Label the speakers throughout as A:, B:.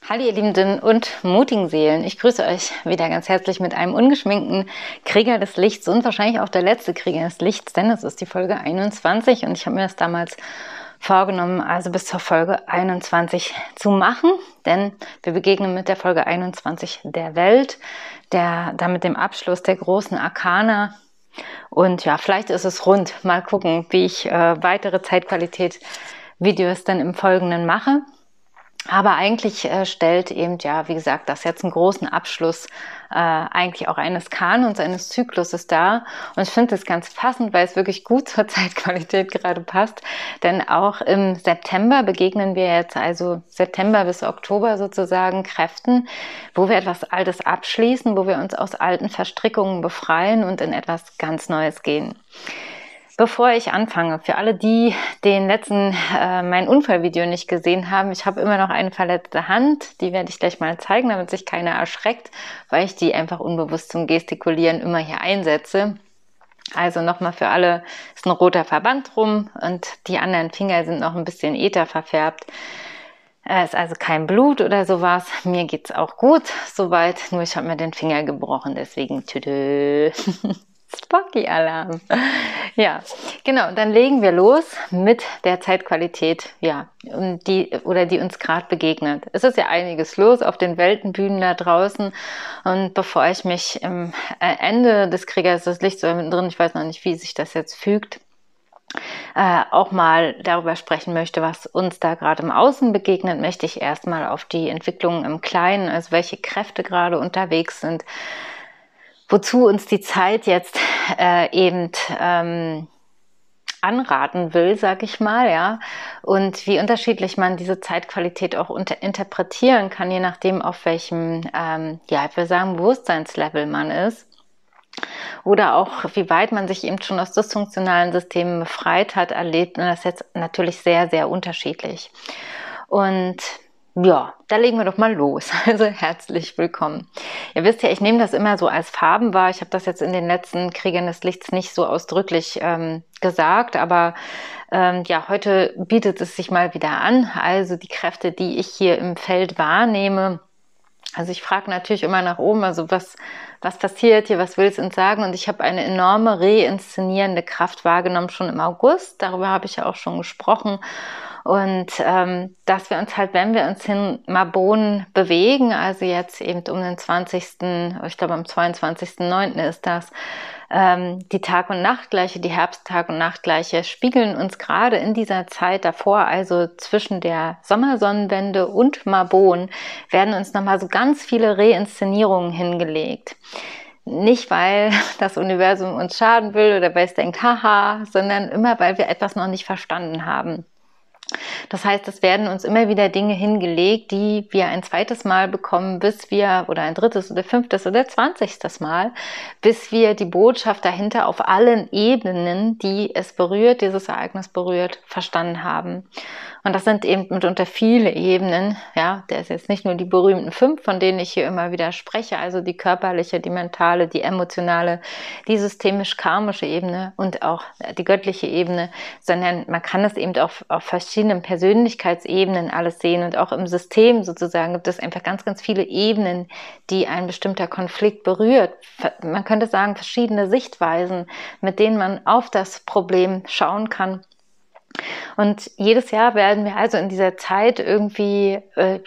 A: Hallo ihr liebenden und mutigen Seelen, ich grüße euch wieder ganz herzlich mit einem ungeschminkten Krieger des Lichts und wahrscheinlich auch der letzte Krieger des Lichts, denn es ist die Folge 21 und ich habe mir das damals vorgenommen, also bis zur Folge 21 zu machen, denn wir begegnen mit der Folge 21 der Welt, damit dem Abschluss der großen Arkana. Und ja, vielleicht ist es rund. Mal gucken, wie ich weitere Zeitqualität-Videos dann im Folgenden mache. Aber eigentlich stellt eben, ja, wie gesagt, das jetzt einen großen Abschluss eigentlich auch eines Kanons, eines Zykluses dar. Und ich finde das ganz passend, weil es wirklich gut zur Zeitqualität gerade passt. Denn auch im September begegnen wir jetzt, also September bis Oktober sozusagen, Kräften, wo wir etwas Altes abschließen, wo wir uns aus alten Verstrickungen befreien und in etwas ganz Neues gehen. Bevor ich anfange, für alle, die den letzten, mein Unfallvideo nicht gesehen haben, ich habe immer noch eine verletzte Hand, die werde ich gleich mal zeigen, damit sich keiner erschreckt, weil ich die einfach unbewusst zum Gestikulieren immer hier einsetze. Also nochmal für alle, ist ein roter Verband drum und die anderen Finger sind noch ein bisschen Äther verfärbt. Es ist also kein Blut oder sowas. Mir geht's auch gut soweit, nur ich habe mir den Finger gebrochen, deswegen tüdö. Spocky-Alarm. Ja, genau. Dann legen wir los mit der Zeitqualität, ja, die uns gerade begegnet. Es ist ja einiges los auf den Weltenbühnen da draußen. Und bevor ich mich am Ende des Kriegers des Lichts oder mittendrin, ich weiß noch nicht, wie sich das jetzt fügt, auch mal darüber sprechen möchte, was uns da gerade im Außen begegnet, möchte ich erstmal auf die Entwicklungen im Kleinen, also welche Kräfte gerade unterwegs sind, wozu uns die Zeit jetzt anraten will, sag ich mal, ja, und wie unterschiedlich man diese Zeitqualität auch interpretieren kann, je nachdem, auf welchem, ich würde sagen, Bewusstseinslevel man ist. Oder auch, wie weit man sich eben schon aus dysfunktionalen Systemen befreit hat, erlebt man das jetzt natürlich sehr, sehr unterschiedlich. Und ja, da legen wir doch mal los. Also herzlich willkommen. Ihr wisst ja, ich nehme das immer so als Farben wahr. Ich habe das jetzt in den letzten Kriegern des Lichts nicht so ausdrücklich gesagt, aber heute bietet es sich mal wieder an. Also die Kräfte, die ich hier im Feld wahrnehme. Also ich frage natürlich immer nach oben, also was passiert hier, was will es uns sagen? Und ich habe eine enorme reinszenierende Kraft wahrgenommen, schon im August. Darüber habe ich ja auch schon gesprochen. Und dass wir uns halt, wenn wir uns hin Mabon bewegen, also jetzt eben um den 20., ich glaube am 22.09. ist das, die Tag- und Nachtgleiche, die Herbsttag- und Nachtgleiche spiegeln uns gerade in dieser Zeit davor, also zwischen der Sommersonnenwende und Mabon, werden uns nochmal so ganz viele Reinszenierungen hingelegt. Nicht, weil das Universum uns schaden will oder weil es denkt, haha, sondern immer, weil wir etwas noch nicht verstanden haben. Das heißt, es werden uns immer wieder Dinge hingelegt, die wir ein zweites Mal bekommen, oder ein drittes oder fünftes oder 20. Mal, bis wir die Botschaft dahinter auf allen Ebenen, die es berührt, dieses Ereignis berührt, verstanden haben. Und das sind eben mitunter viele Ebenen, ja, der ist jetzt nicht nur die berühmten 5, von denen ich hier immer wieder spreche, also die körperliche, die mentale, die emotionale, die systemisch-karmische Ebene und auch die göttliche Ebene, sondern man kann es eben auf verschiedenen Persönlichkeitsebenen alles sehen und auch im System sozusagen gibt es einfach ganz, ganz viele Ebenen, die ein bestimmter Konflikt berührt. Man könnte sagen, verschiedene Sichtweisen, mit denen man auf das Problem schauen kann. Und jedes Jahr werden wir also in dieser Zeit irgendwie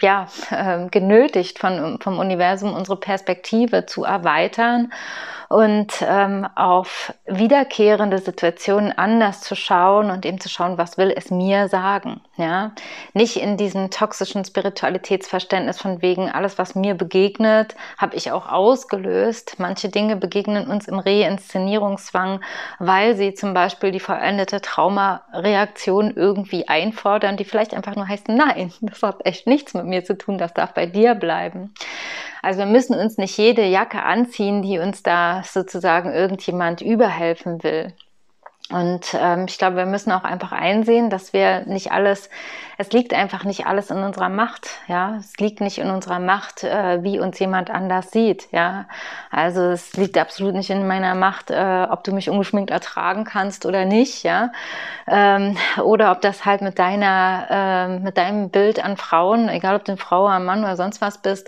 A: genötigt vom Universum, unsere Perspektive zu erweitern und auf wiederkehrende Situationen anders zu schauen und eben zu schauen, was will es mir sagen. Ja? Nicht in diesem toxischen Spiritualitätsverständnis von wegen, alles, was mir begegnet, habe ich auch ausgelöst. Manche Dinge begegnen uns im Reinszenierungszwang, weil sie zum Beispiel die vollendete Traumareaktion irgendwie einfordern, die vielleicht einfach nur heißt, nein, das hat echt nichts mit mir zu tun, das darf bei dir bleiben. Also wir müssen uns nicht jede Jacke anziehen, die uns da sozusagen irgendjemand überhelfen will. Und ich glaube, wir müssen auch einfach einsehen, dass wir nicht alles, es liegt einfach nicht alles in unserer Macht, ja. Es liegt nicht in unserer Macht, wie uns jemand anders sieht, ja. Also es liegt absolut nicht in meiner Macht, ob du mich ungeschminkt ertragen kannst oder nicht, ja. Oder ob das halt mit deinem Bild an Frauen, egal ob du eine Frau, ein Mann oder sonst was bist,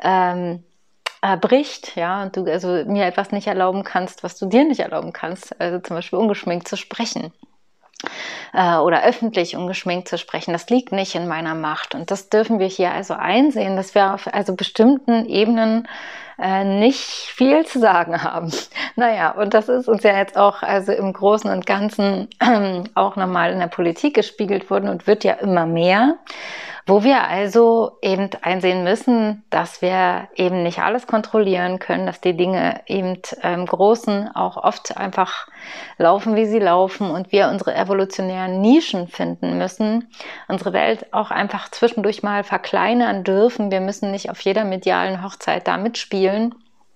A: bricht, ja, und du also mir etwas nicht erlauben kannst, was du dir nicht erlauben kannst, also zum Beispiel ungeschminkt zu sprechen oder öffentlich ungeschminkt zu sprechen, das liegt nicht in meiner Macht. Und das dürfen wir hier also einsehen, dass wir auf also bestimmten Ebenen nicht viel zu sagen haben. Naja, und das ist uns ja jetzt auch also im Großen und Ganzen auch nochmal in der Politik gespiegelt worden und wird ja immer mehr, wo wir also eben einsehen müssen, dass wir eben nicht alles kontrollieren können, dass die Dinge eben im Großen auch oft einfach laufen, wie sie laufen und wir unsere evolutionären Nischen finden müssen, unsere Welt auch einfach zwischendurch mal verkleinern dürfen. Wir müssen nicht auf jeder medialen Hochzeit da mitspielen.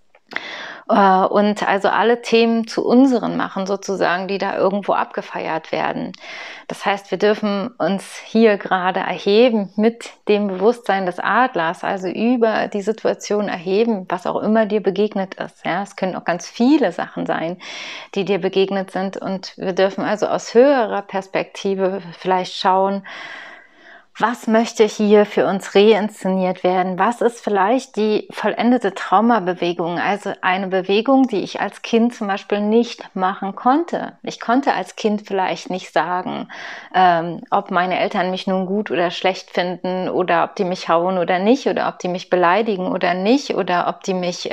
A: Und also alle Themen zu unseren machen, sozusagen, die da irgendwo abgefeiert werden. Das heißt, wir dürfen uns hier gerade erheben mit dem Bewusstsein des Adlers, also über die Situation erheben, was auch immer dir begegnet ist. Ja, es können auch ganz viele Sachen sein, die dir begegnet sind. Und wir dürfen also aus höherer Perspektive vielleicht schauen, was möchte hier für uns reinszeniert werden? Was ist vielleicht die vollendete Traumabewegung? Also eine Bewegung, die ich als Kind zum Beispiel nicht machen konnte. Ich konnte als Kind vielleicht nicht sagen, ob meine Eltern mich nun gut oder schlecht finden oder ob die mich hauen oder nicht oder ob die mich beleidigen oder nicht oder ob die mich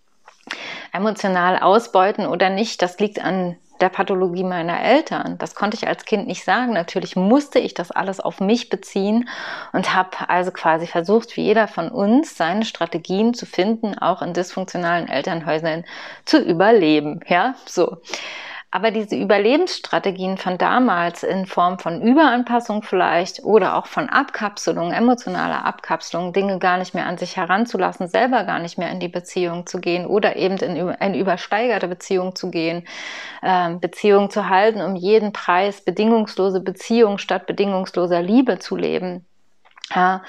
A: emotional ausbeuten oder nicht. Das liegt an der Pathologie meiner Eltern. Das konnte ich als Kind nicht sagen. Natürlich musste ich das alles auf mich beziehen und habe also quasi versucht, wie jeder von uns, seine Strategien zu finden, auch in dysfunktionalen Elternhäusern zu überleben. Ja, so. Aber diese Überlebensstrategien von damals in Form von Überanpassung vielleicht oder auch von Abkapselung, emotionaler Abkapselung, Dinge gar nicht mehr an sich heranzulassen, selber gar nicht mehr in die Beziehung zu gehen oder eben in eine übersteigerte Beziehung zu gehen, Beziehung zu halten, um jeden Preis bedingungslose Beziehung statt bedingungsloser Liebe zu leben. Ja,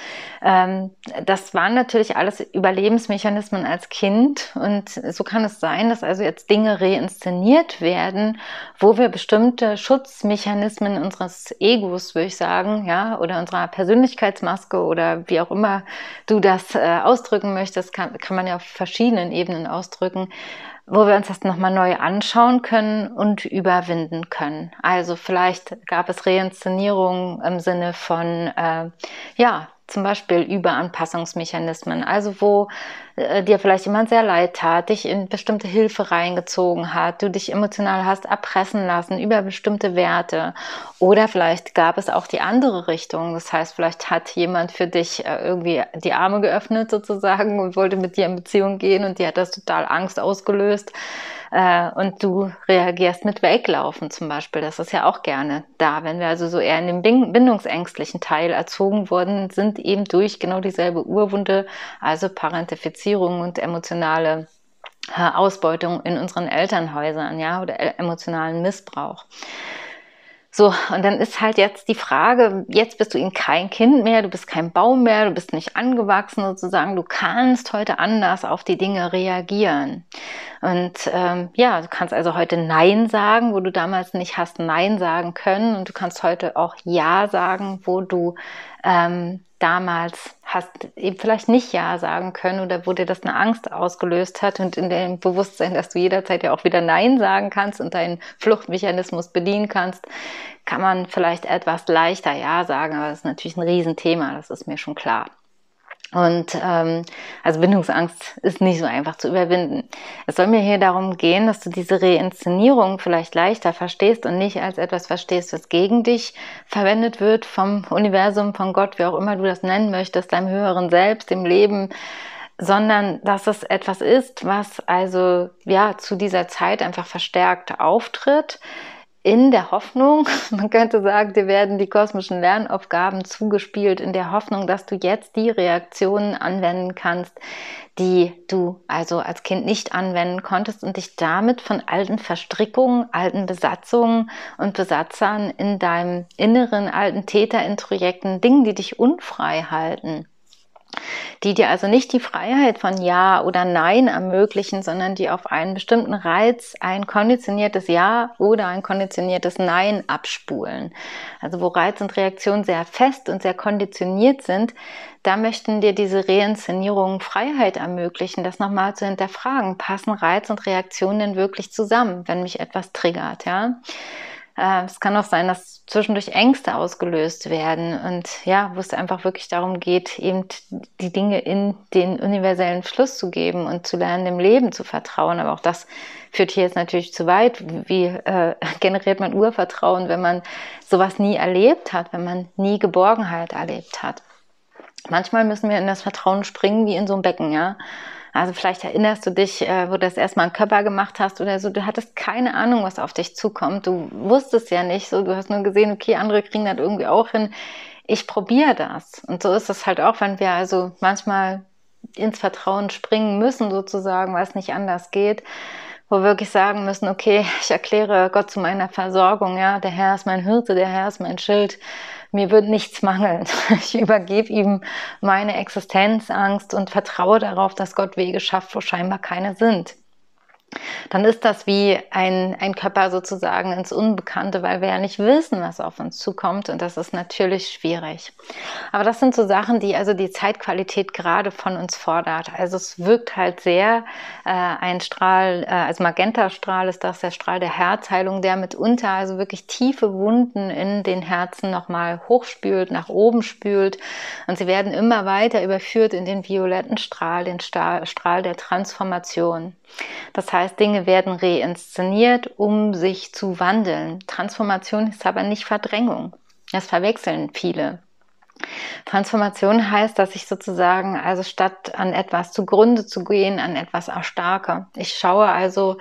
A: das waren natürlich alles Überlebensmechanismen als Kind und so kann es sein, dass also jetzt Dinge reinszeniert werden, wo wir bestimmte Schutzmechanismen unseres Egos, würde ich sagen, ja, oder unserer Persönlichkeitsmaske oder wie auch immer du das ausdrücken möchtest, kann man ja auf verschiedenen Ebenen ausdrücken, wo wir uns das nochmal neu anschauen können und überwinden können. Also vielleicht gab es Reinszenierungen im Sinne von, ja, zum Beispiel Überanpassungsmechanismen, also wo dir vielleicht jemand sehr leid tat, dich in bestimmte Hilfe reingezogen hat, du dich emotional hast erpressen lassen über bestimmte Werte. Oder vielleicht gab es auch die andere Richtung. Das heißt, vielleicht hat jemand für dich irgendwie die Arme geöffnet sozusagen und wollte mit dir in Beziehung gehen und dir hat das total Angst ausgelöst. Und du reagierst mit Weglaufen zum Beispiel. Das ist ja auch gerne da. Wenn wir also so eher in dem bindungsängstlichen Teil erzogen worden sind, eben durch genau dieselbe Urwunde, also Parentifizierung und emotionale Ausbeutung in unseren Elternhäusern, ja, oder emotionalen Missbrauch. So, und dann ist halt jetzt die Frage, jetzt bist du eben kein Kind mehr, du bist kein Baum mehr, du bist nicht angewachsen sozusagen, du kannst heute anders auf die Dinge reagieren. Und ja, du kannst also heute Nein sagen, wo du damals nicht hast Nein sagen können und du kannst heute auch Ja sagen, wo du damals hast eben vielleicht nicht Ja sagen können oder wo dir das eine Angst ausgelöst hat und in dem Bewusstsein, dass du jederzeit ja auch wieder Nein sagen kannst und deinen Fluchtmechanismus bedienen kannst, kann man vielleicht etwas leichter Ja sagen, aber das ist natürlich ein Riesenthema, das ist mir schon klar. Und also Bindungsangst ist nicht so einfach zu überwinden. Es soll mir hier darum gehen, dass du diese Reinszenierung vielleicht leichter verstehst und nicht als etwas verstehst, was gegen dich verwendet wird vom Universum, von Gott, wie auch immer du das nennen möchtest, deinem höheren Selbst, dem Leben, sondern dass es etwas ist, was also ja zu dieser Zeit einfach verstärkt auftritt, in der Hoffnung, man könnte sagen, dir werden die kosmischen Lernaufgaben zugespielt, in der Hoffnung, dass du jetzt die Reaktionen anwenden kannst, die du also als Kind nicht anwenden konntest und dich damit von alten Verstrickungen, alten Besatzungen und Besatzern in deinem inneren alten Täterintrojekten, Dingen, die dich unfrei halten, die dir also nicht die Freiheit von Ja oder Nein ermöglichen, sondern die auf einen bestimmten Reiz ein konditioniertes Ja oder ein konditioniertes Nein abspulen. Also wo Reiz und Reaktion sehr fest und sehr konditioniert sind, da möchten dir diese Reinszenierungen Freiheit ermöglichen, das nochmal zu hinterfragen. Passen Reiz und Reaktion denn wirklich zusammen, wenn mich etwas triggert, ja? Es kann auch sein, dass zwischendurch Ängste ausgelöst werden und ja, wo es einfach wirklich darum geht, eben die Dinge in den universellen Fluss zu geben und zu lernen, dem Leben zu vertrauen. Aber auch das führt hier jetzt natürlich zu weit. Wie generiert man Urvertrauen, wenn man sowas nie erlebt hat, wenn man nie Geborgenheit erlebt hat? Manchmal müssen wir in das Vertrauen springen wie in so ein Becken, ja. Also vielleicht erinnerst du dich, wo du das erstmal einen Körper gemacht hast oder so, du hattest keine Ahnung, was auf dich zukommt. Du wusstest ja nicht so, du hast nur gesehen, okay, andere kriegen das irgendwie auch hin. Ich probiere das. Und so ist es halt auch, wenn wir also manchmal ins Vertrauen springen müssen sozusagen, weil es nicht anders geht, wo wir wirklich sagen müssen, okay, ich erkläre Gott zu meiner Versorgung, ja, der Herr ist mein Hirte, der Herr ist mein Schild, mir wird nichts mangeln. Ich übergebe ihm meine Existenzangst und vertraue darauf, dass Gott Wege schafft, wo scheinbar keine sind. Dann ist das wie ein Körper sozusagen ins Unbekannte, weil wir ja nicht wissen, was auf uns zukommt und das ist natürlich schwierig. Aber das sind so Sachen, die also die Zeitqualität gerade von uns fordert. Also es wirkt halt sehr ein Strahl, also Magentastrahl ist das, der Strahl der Herzheilung, der mitunter also wirklich tiefe Wunden in den Herzen nochmal hochspült, nach oben spült und sie werden immer weiter überführt in den violetten Strahl, den Strahl der Transformation. Das heißt, Dinge werden reinszeniert, um sich zu wandeln. Transformation ist aber nicht Verdrängung. Das verwechseln viele. Transformation heißt, dass ich sozusagen, also statt an etwas zugrunde zu gehen, an etwas erstarke. Ich schaue also,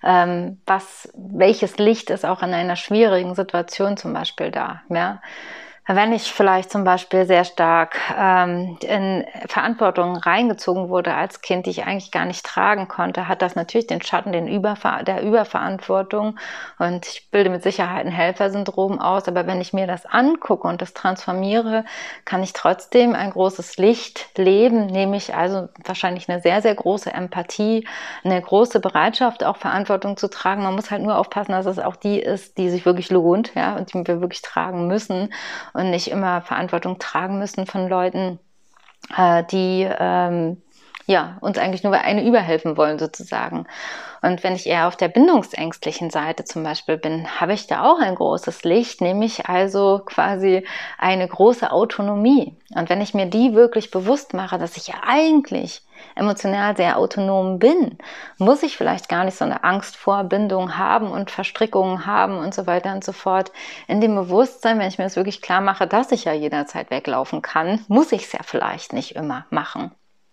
A: welches Licht ist auch in einer schwierigen Situation zum Beispiel da. Ja? Wenn ich vielleicht zum Beispiel sehr stark in Verantwortung reingezogen wurde als Kind, die ich eigentlich gar nicht tragen konnte, hat das natürlich den Schatten der Überverantwortung und ich bilde mit Sicherheit ein Helfersyndrom aus, aber wenn ich mir das angucke und das transformiere, kann ich trotzdem ein großes Licht leben, nämlich also wahrscheinlich eine sehr, sehr große Empathie, eine große Bereitschaft, auch Verantwortung zu tragen. Man muss halt nur aufpassen, dass es auch die ist, die sich wirklich lohnt, ja, und die wir wirklich tragen müssen und nicht immer Verantwortung tragen müssen von Leuten, die ja, uns eigentlich nur eine überhelfen wollen sozusagen. Und wenn ich eher auf der bindungsängstlichen Seite zum Beispiel bin, habe ich da auch ein großes Licht, nämlich also quasi eine große Autonomie. Und wenn ich mir die wirklich bewusst mache, dass ich ja eigentlich emotional sehr autonom bin, muss ich vielleicht gar nicht so eine Angst vor Bindung haben und Verstrickungen haben und so weiter und so fort. In dem Bewusstsein, wenn ich mir das wirklich klar mache, dass ich ja jederzeit weglaufen kann, muss ich es ja vielleicht nicht immer machen.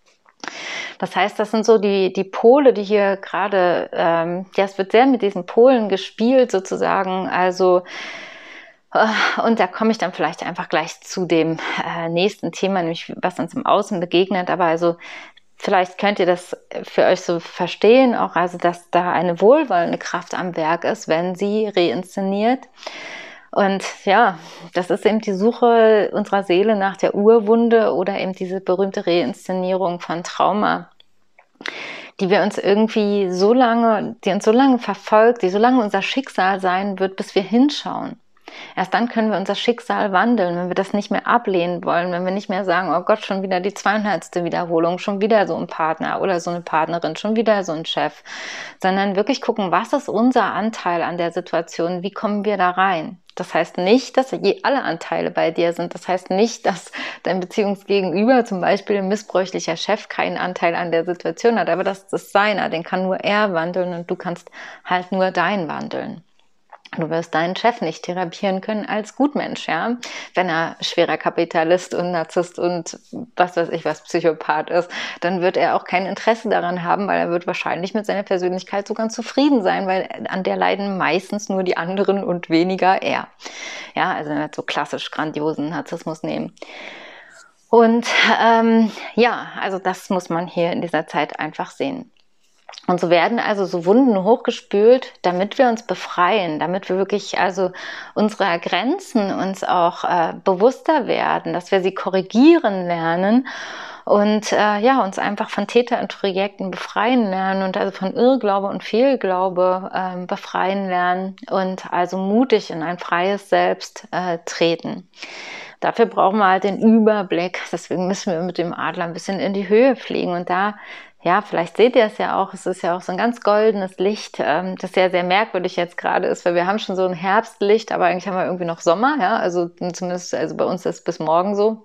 A: Das heißt, das sind so die Pole, die hier gerade, ja, es wird sehr mit diesen Polen gespielt sozusagen, also und da komme ich dann vielleicht einfach gleich zu dem nächsten Thema, nämlich was uns im Außen begegnet, aber also vielleicht könnt ihr das für euch so verstehen, auch also, dass da eine wohlwollende Kraft am Werk ist, wenn sie reinszeniert. Und ja, das ist eben die Suche unserer Seele nach der Urwunde oder eben diese berühmte Reinszenierung von Trauma, die wir uns irgendwie so lange, die uns so lange verfolgt, die so lange unser Schicksal sein wird, bis wir hinschauen. Erst dann können wir unser Schicksal wandeln, wenn wir das nicht mehr ablehnen wollen, wenn wir nicht mehr sagen, oh Gott, schon wieder die 200. Wiederholung, schon wieder so ein Partner oder so eine Partnerin, schon wieder so ein Chef, sondern wirklich gucken, was ist unser Anteil an der Situation, wie kommen wir da rein? Das heißt nicht, dass alle Anteile bei dir sind. Das heißt nicht, dass dein Beziehungsgegenüber, zum Beispiel ein missbräuchlicher Chef, keinen Anteil an der Situation hat, aber das ist seiner, den kann nur er wandeln und du kannst halt nur deinen wandeln. Du wirst deinen Chef nicht therapieren können als Gutmensch, ja, wenn er schwerer Kapitalist und Narzisst und was weiß ich was, Psychopath ist, dann wird er auch kein Interesse daran haben, weil er wird wahrscheinlich mit seiner Persönlichkeit sogar zufrieden sein, weil an der leiden meistens nur die anderen und weniger er. Ja, also wenn wir so klassisch grandiosen Narzissmus nehmen. Und ja, also das muss man hier in dieser Zeit einfach sehen. Und so werden also so Wunden hochgespült, damit wir uns befreien, damit wir wirklich also unserer Grenzen uns auch bewusster werden, dass wir sie korrigieren lernen und ja, uns einfach von Täterintrojekten befreien lernen und also von Irrglaube und Fehlglaube befreien lernen und also mutig in ein freies Selbst treten. Dafür brauchen wir halt den Überblick, deswegen müssen wir mit dem Adler ein bisschen in die Höhe fliegen und da, ja, vielleicht seht ihr es ja auch, es ist ja auch so ein ganz goldenes Licht, das sehr, sehr merkwürdig jetzt gerade ist, weil wir haben schon so ein Herbstlicht, aber eigentlich haben wir irgendwie noch Sommer, ja, also zumindest, also bei uns ist es bis morgen so.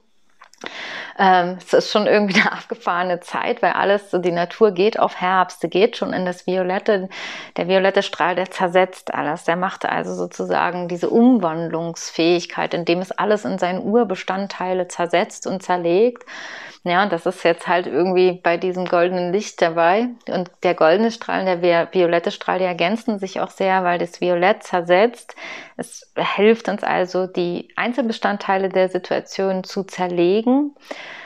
A: Es ist schon irgendwie eine abgefahrene Zeit, weil alles, so die Natur geht auf Herbst, sie geht schon in das Violette. Der violette Strahl, der zersetzt alles. Der macht also sozusagen diese Umwandlungsfähigkeit, indem es alles in seine Urbestandteile zersetzt und zerlegt. Ja, und das ist jetzt halt irgendwie bei diesem goldenen Licht dabei. Und der goldene Strahl und der violette Strahl, die ergänzen sich auch sehr, weil das Violett zersetzt. Es hilft uns also, die Einzelbestandteile der Situation zu zerlegen,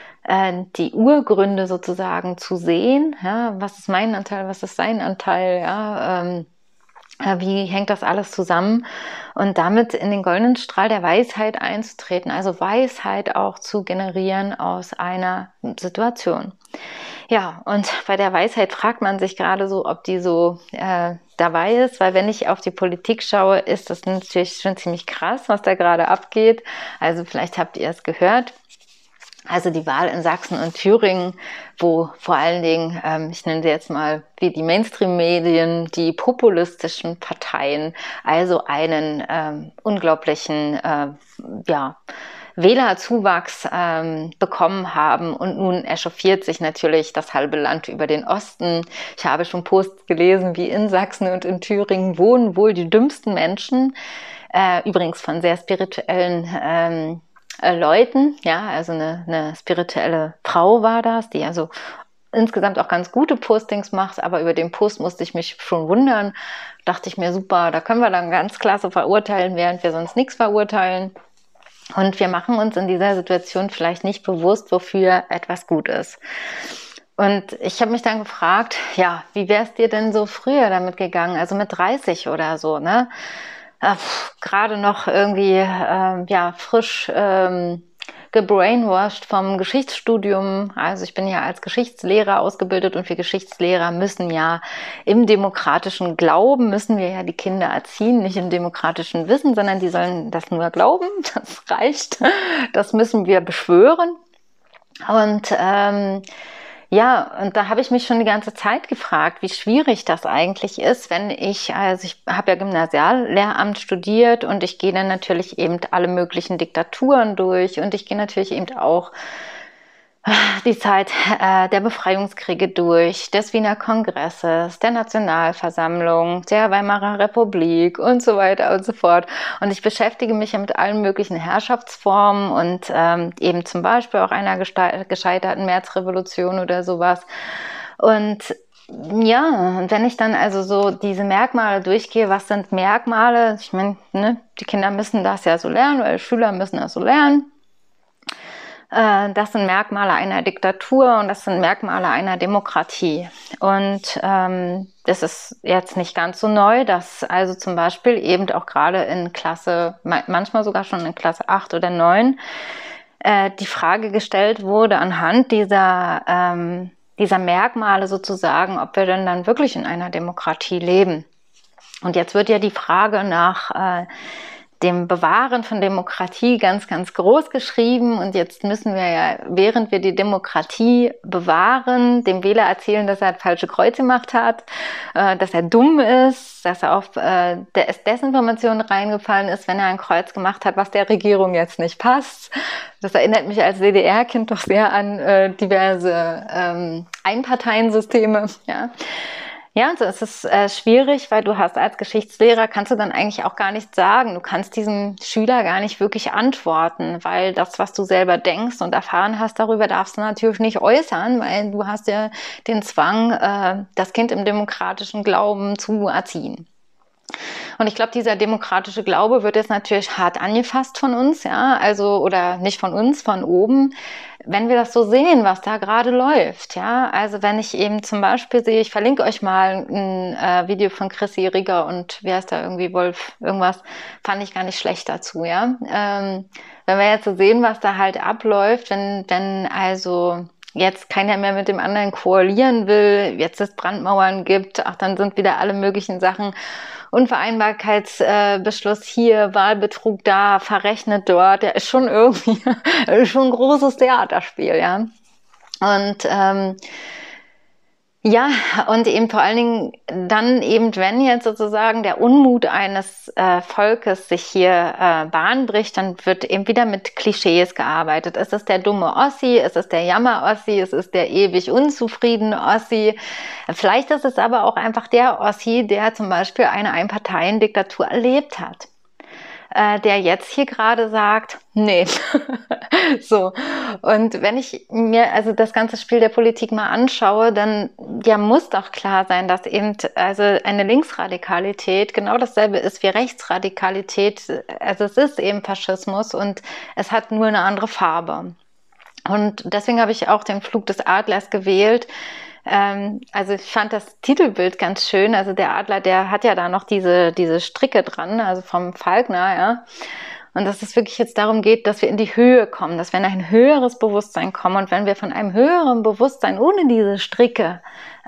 A: die Urgründe sozusagen zu sehen. Ja, was ist mein Anteil, was ist sein Anteil? Ja, wie hängt das alles zusammen? Und damit in den goldenen Strahl der Weisheit einzutreten, also Weisheit auch zu generieren aus einer Situation. Ja, und bei der Weisheit fragt man sich gerade so, ob die so dabei ist, weil wenn ich auf die Politik schaue, ist das natürlich schon ziemlich krass, was da gerade abgeht. Also vielleicht habt ihr es gehört. Also die Wahl in Sachsen und Thüringen, wo vor allen Dingen, ich nenne sie jetzt mal wie die Mainstream-Medien, die populistischen Parteien, also einen unglaublichen ja, Wählerzuwachs bekommen haben. Und nun echauffiert sich natürlich das halbe Land über den Osten. Ich habe schon Posts gelesen, wie in Sachsen und in Thüringen wohnen wohl die dümmsten Menschen, übrigens von sehr spirituellen Leuten, ja, also eine spirituelle Frau war das, die also insgesamt auch ganz gute Postings macht, aber über den Post musste ich mich schon wundern. Dachte ich mir, super, da können wir dann ganz klasse verurteilen, während wir sonst nichts verurteilen. Und wir machen uns in dieser Situation vielleicht nicht bewusst, wofür etwas gut ist. Und ich habe mich dann gefragt, ja, wie wäre es dir denn so früher damit gegangen, also mit 30 oder so, ne? Gerade noch irgendwie ja, frisch gebrainwashed vom Geschichtsstudium. Also ich bin ja als Geschichtslehrer ausgebildet und wir Geschichtslehrer müssen ja im demokratischen Glauben, müssen wir ja die Kinder erziehen, nicht im demokratischen Wissen, sondern die sollen das nur glauben, das reicht. Das müssen wir beschwören. Und ja, und da habe ich mich schon die ganze Zeit gefragt, wie schwierig das eigentlich ist, wenn also ich habe ja Gymnasiallehramt studiert und ich gehe dann natürlich eben alle möglichen Diktaturen durch und ich gehe natürlich eben auch die Zeit der Befreiungskriege durch, des Wiener Kongresses, der Nationalversammlung, der Weimarer Republik und so weiter und so fort. Und ich beschäftige mich ja mit allen möglichen Herrschaftsformen und eben zum Beispiel auch einer gescheiterten Märzrevolution oder sowas. Und ja, und wenn ich dann also so diese Merkmale durchgehe, was sind Merkmale? Ich meine, ne, die Kinder müssen das ja so lernen, oder die Schüler müssen das so lernen. Das sind Merkmale einer Diktatur und das sind Merkmale einer Demokratie. Und das ist jetzt nicht ganz so neu, dass also zum Beispiel eben auch gerade in Klasse, manchmal sogar schon in Klasse 8 oder 9, die Frage gestellt wurde anhand dieser Merkmale sozusagen, ob wir denn dann wirklich in einer Demokratie leben. Und jetzt wird ja die Frage nach dem Bewahren von Demokratie ganz, ganz groß geschrieben. Und jetzt müssen wir ja, während wir die Demokratie bewahren, dem Wähler erzählen, dass er falsche Kreuze gemacht hat, dass er dumm ist, dass er auf Desinformation reingefallen ist, wenn er ein Kreuz gemacht hat, was der Regierung jetzt nicht passt. Das erinnert mich als DDR-Kind doch sehr an diverse Einparteiensysteme, ja. Ja, also es ist schwierig, weil du hast als Geschichtslehrer, kannst du dann eigentlich auch gar nichts sagen. Du kannst diesem Schüler gar nicht wirklich antworten, weil das, was du selber denkst und erfahren hast darüber, darfst du natürlich nicht äußern, weil du hast ja den Zwang, das Kind im demokratischen Glauben zu erziehen. Und ich glaube, dieser demokratische Glaube wird jetzt natürlich hart angefasst von uns, ja, also, oder nicht von uns, von oben, wenn wir das so sehen, was da gerade läuft, ja. Also wenn ich eben zum Beispiel sehe, ich verlinke euch mal ein Video von Chrissy Rigger und wie heißt da irgendwie, Wolf, irgendwas, fand ich gar nicht schlecht dazu, ja. Wenn wir jetzt so sehen, was da halt abläuft, wenn also jetzt keiner mehr mit dem anderen koalieren will, jetzt es Brandmauern gibt, ach, dann sind wieder alle möglichen Sachen, Unvereinbarkeitsbeschluss hier, Wahlbetrug da, verrechnet dort, der ist schon irgendwie schon ein großes Theaterspiel, ja. Und ja, und eben vor allen Dingen dann eben, wenn jetzt sozusagen der Unmut eines Volkes sich hier Bahn bricht, dann wird eben wieder mit Klischees gearbeitet. Es ist der dumme Ossi, es ist der Jammer-Ossi, es ist der ewig unzufriedene Ossi. Vielleicht ist es aber auch einfach der Ossi, der zum Beispiel eine Einparteiendiktatur erlebt hat, der jetzt hier gerade sagt, nee. So. Und wenn ich mir also das ganze Spiel der Politik mal anschaue, dann ja muss doch klar sein, dass eben also eine Linksradikalität genau dasselbe ist wie Rechtsradikalität. Also es ist eben Faschismus und es hat nur eine andere Farbe. Und deswegen habe ich auch den Flug des Adlers gewählt. Also ich fand das Titelbild ganz schön. Also der Adler, der hat ja da noch diese Stricke dran, also vom Falkner, ja. Und dass es wirklich jetzt darum geht, dass wir in die Höhe kommen, dass wir in ein höheres Bewusstsein kommen. Und wenn wir von einem höheren Bewusstsein ohne diese Stricke,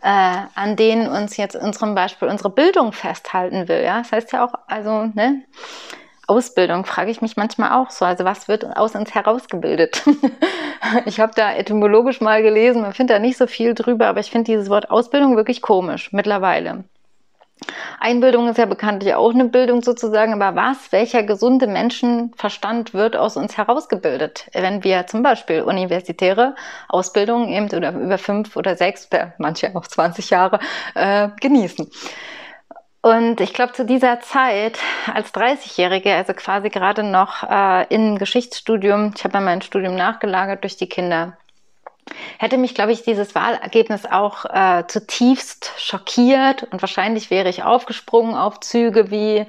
A: an denen uns jetzt zum Beispiel unsere Bildung festhalten will, ja, das heißt ja auch, also, ne, Ausbildung, frage ich mich manchmal auch so. Also was wird aus uns herausgebildet? Ich habe da etymologisch mal gelesen, man findet da nicht so viel drüber, aber ich finde dieses Wort Ausbildung wirklich komisch mittlerweile. Einbildung ist ja bekanntlich auch eine Bildung sozusagen, aber welcher gesunde Menschenverstand wird aus uns herausgebildet, wenn wir zum Beispiel universitäre Ausbildungen eben oder über 5 oder 6 oder manche auch 20 Jahre genießen? Und ich glaube, zu dieser Zeit als 30-Jährige, also quasi gerade noch im Geschichtsstudium, ich habe ja mein Studium nachgelagert durch die Kinder, hätte mich, glaube ich, dieses Wahlergebnis auch zutiefst schockiert und wahrscheinlich wäre ich aufgesprungen auf Züge wie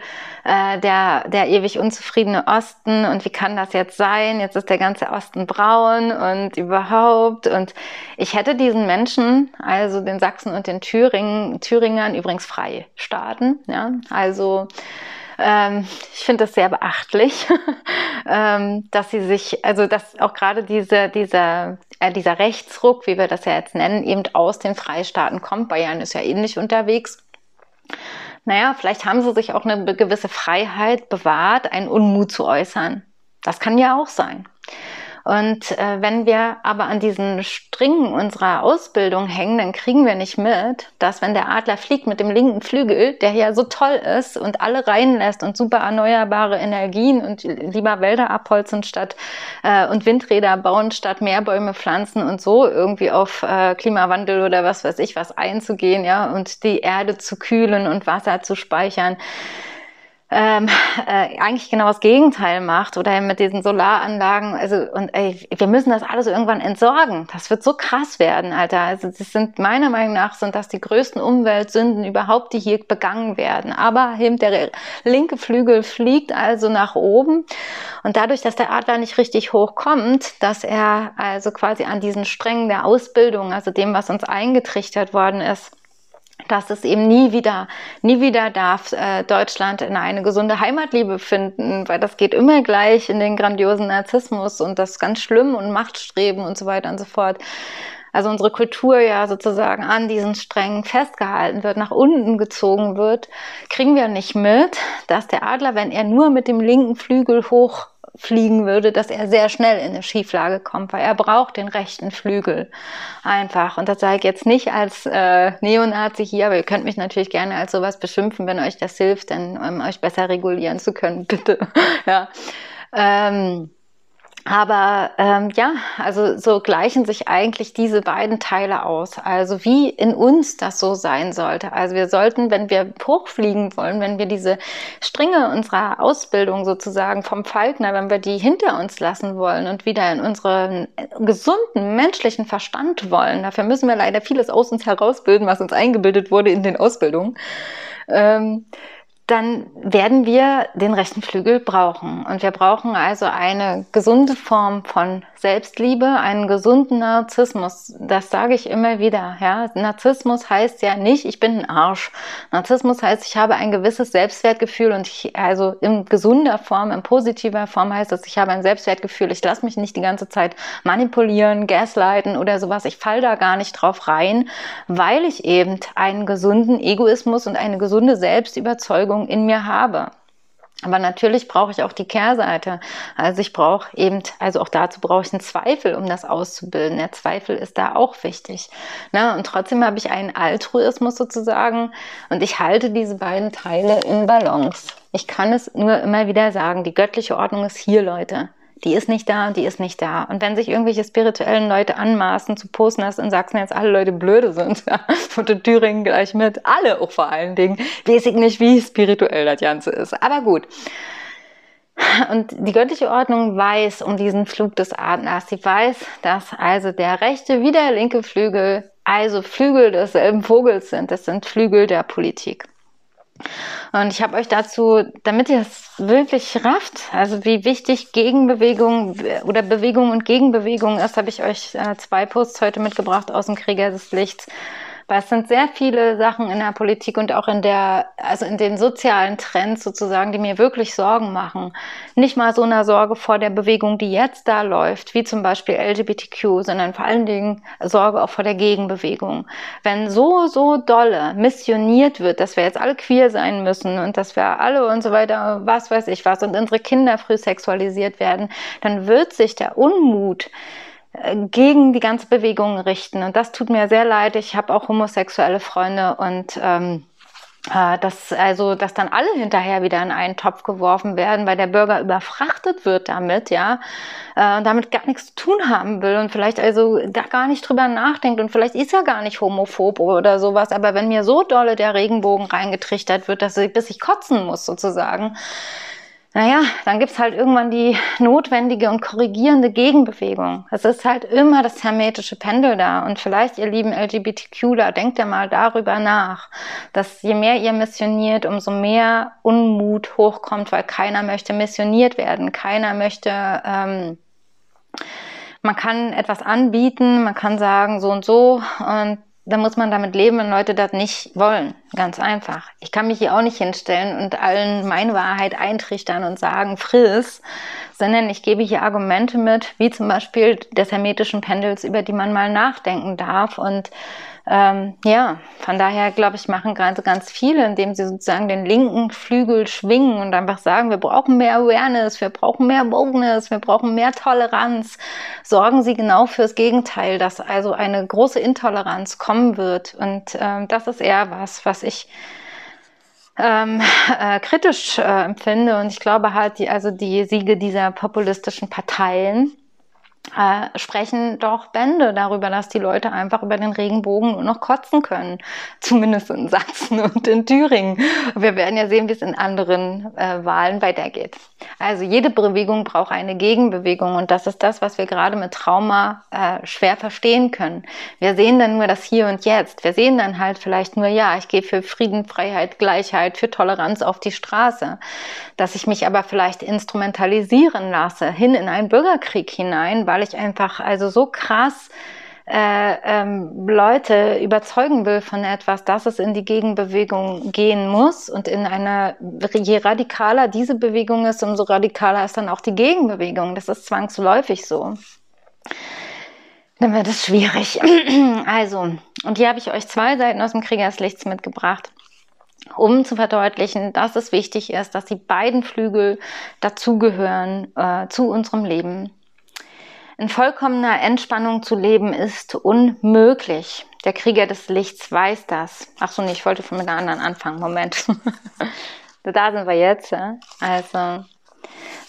A: der ewig unzufriedene Osten und wie kann das jetzt sein? Jetzt ist der ganze Osten braun und überhaupt. Und ich hätte diesen Menschen, also den Sachsen und den Thüringern übrigens Freistaaten, ja, also ich finde das sehr beachtlich, dass sie sich, also dass auch gerade dieser Rechtsruck, wie wir das ja jetzt nennen, eben aus den Freistaaten kommt. Bayern ist ja ähnlich unterwegs. Naja, vielleicht haben sie sich auch eine gewisse Freiheit bewahrt, einen Unmut zu äußern. Das kann ja auch sein. Und wenn wir aber an diesen Stringen unserer Ausbildung hängen, dann kriegen wir nicht mit, dass wenn der Adler fliegt mit dem linken Flügel, der ja so toll ist und alle reinlässt und super erneuerbare Energien und lieber Wälder abholzen statt und Windräder bauen statt mehr Bäume pflanzen und so irgendwie auf Klimawandel oder was weiß ich was einzugehen, ja, und die Erde zu kühlen und Wasser zu speichern, eigentlich genau das Gegenteil macht oder mit diesen Solaranlagen, also und wir müssen das alles irgendwann entsorgen. Das wird so krass werden, Alter. Also das sind meiner Meinung nach sind das die größten Umweltsünden überhaupt, die hier begangen werden. Aber eben der linke Flügel fliegt also nach oben und dadurch, dass der Adler nicht richtig hochkommt, dass er also quasi an diesen Strängen der Ausbildung, also dem, was uns eingetrichtert worden ist, dass es eben nie wieder darf Deutschland in eine gesunde Heimatliebe finden, weil das geht immer gleich in den grandiosen Narzissmus und das ist ganz schlimm und Machtstreben und so weiter und so fort. Also unsere Kultur ja sozusagen an diesen Strängen festgehalten wird, nach unten gezogen wird, kriegen wir nicht mit, dass der Adler, wenn er nur mit dem linken Flügel hochfliegen würde, dass er sehr schnell in eine Schieflage kommt, weil er braucht den rechten Flügel einfach. Und das sage ich jetzt nicht als Neonazi hier, aber ihr könnt mich natürlich gerne als sowas beschimpfen, wenn euch das hilft, dann euch besser regulieren zu können, bitte. Ja. Aber ja, also so gleichen sich eigentlich diese beiden Teile aus. Also wie in uns das so sein sollte. Also wir sollten, wenn wir hochfliegen wollen, wenn wir diese Stränge unserer Ausbildung sozusagen vom Falkner, wenn wir die hinter uns lassen wollen und wieder in unseren gesunden menschlichen Verstand wollen, dafür müssen wir leider vieles aus uns herausbilden, was uns eingebildet wurde in den Ausbildungen. Dann werden wir den rechten Flügel brauchen. Und wir brauchen also eine gesunde Form von Selbstliebe, einen gesunden Narzissmus. Das sage ich immer wieder. Ja? Narzissmus heißt ja nicht, ich bin ein Arsch. Narzissmus heißt, ich habe ein gewisses Selbstwertgefühl und also in gesunder Form, in positiver Form heißt das, ich habe ein Selbstwertgefühl. Ich lasse mich nicht die ganze Zeit manipulieren, gaslighten oder sowas. Ich falle da gar nicht drauf rein, weil ich eben einen gesunden Egoismus und eine gesunde Selbstüberzeugung in mir habe. Aber natürlich brauche ich auch die Kehrseite. Also ich brauche eben, also auch dazu brauche ich einen Zweifel, um das auszubilden. Der Zweifel ist da auch wichtig. Na, und trotzdem habe ich einen Altruismus sozusagen und ich halte diese beiden Teile in Balance. Ich kann es nur immer wieder sagen, die göttliche Ordnung ist hier, Leute. Die ist nicht da und die ist nicht da. Und wenn sich irgendwelche spirituellen Leute anmaßen zu posten, dass in Sachsen jetzt alle Leute blöde sind, ja, und in Thüringen gleich mit, alle auch vor allen Dingen, weiß ich nicht, wie spirituell das Ganze ist. Aber gut. Und die göttliche Ordnung weiß um diesen Flug des Adlers. Sie weiß, dass also der rechte wie der linke Flügel, also Flügel desselben Vogels sind. Das sind Flügel der Politik. Und ich habe euch dazu, damit ihr es wirklich rafft, also wie wichtig Gegenbewegung oder Bewegung und Gegenbewegung ist, habe ich euch 2 Posts heute mitgebracht aus dem Krieger des Lichts. Weil es sind sehr viele Sachen in der Politik und auch in den sozialen Trends sozusagen, die mir wirklich Sorgen machen. Nicht mal so eine Sorge vor der Bewegung, die jetzt da läuft, wie zum Beispiel LGBTQ, sondern vor allen Dingen Sorge auch vor der Gegenbewegung. Wenn so dolle missioniert wird, dass wir jetzt alle queer sein müssen und dass wir alle und so weiter, was weiß ich was, und unsere Kinder früh sexualisiert werden, dann wird sich der Unmut gegen die ganze Bewegung richten. Und das tut mir sehr leid. Ich habe auch homosexuelle Freunde und dass dann alle hinterher wieder in einen Topf geworfen werden, weil der Bürger überfrachtet wird damit, ja, und damit gar nichts zu tun haben will und vielleicht also da gar nicht drüber nachdenkt und vielleicht ist er gar nicht homophob oder sowas, aber wenn mir so dolle der Regenbogen reingetrichtert wird, bis ich kotzen muss sozusagen, naja, dann gibt's halt irgendwann die notwendige und korrigierende Gegenbewegung. Es ist halt immer das hermetische Pendel da. Und vielleicht, ihr lieben LGBTQler, denkt ihr mal darüber nach, dass je mehr ihr missioniert, umso mehr Unmut hochkommt, weil keiner möchte missioniert werden. Keiner möchte, man kann etwas anbieten, man kann sagen so und dann muss man damit leben, wenn Leute das nicht wollen. Ganz einfach. Ich kann mich hier auch nicht hinstellen und allen meine Wahrheit eintrichtern und sagen, friss, sondern ich gebe hier Argumente mit, wie zum Beispiel des hermetischen Pendels, über die man mal nachdenken darf. Und ja, von daher, glaube ich, machen gerade ganz viele, indem sie sozusagen den linken Flügel schwingen und einfach sagen, wir brauchen mehr Awareness, wir brauchen mehr Wokeness, wir brauchen mehr Toleranz. Sorgen sie genau fürs Gegenteil, dass also eine große Intoleranz kommen wird. Und das ist eher was ich kritisch empfinde. Und ich glaube halt, die Siege dieser populistischen Parteien sprechen doch Bände darüber, dass die Leute einfach über den Regenbogen nur noch kotzen können. Zumindest in Sachsen und in Thüringen. Wir werden ja sehen, wie es in anderen Wahlen weitergeht. Also jede Bewegung braucht eine Gegenbewegung und das ist das, was wir gerade mit Trauma schwer verstehen können. Wir sehen dann nur das Hier und Jetzt. Wir sehen dann halt vielleicht nur, ja, ich gehe für Frieden, Freiheit, Gleichheit, für Toleranz auf die Straße. Dass ich mich aber vielleicht instrumentalisieren lasse, hin in einen Bürgerkrieg hinein, weil ich einfach also so krass Leute überzeugen will von etwas, dass es in die Gegenbewegung gehen muss und je radikaler diese Bewegung ist, umso radikaler ist dann auch die Gegenbewegung. Das ist zwangsläufig so. Dann wird es schwierig. Also, und hier habe ich euch 2 Seiten aus dem Krieger des Lichts mitgebracht, um zu verdeutlichen, dass es wichtig ist, dass die beiden Flügel dazugehören zu unserem Leben. In vollkommener Entspannung zu leben ist unmöglich. Der Krieger des Lichts weiß das. Ach so, nee, ich wollte von mit einer anderen anfangen. Moment. Da sind wir jetzt. Also,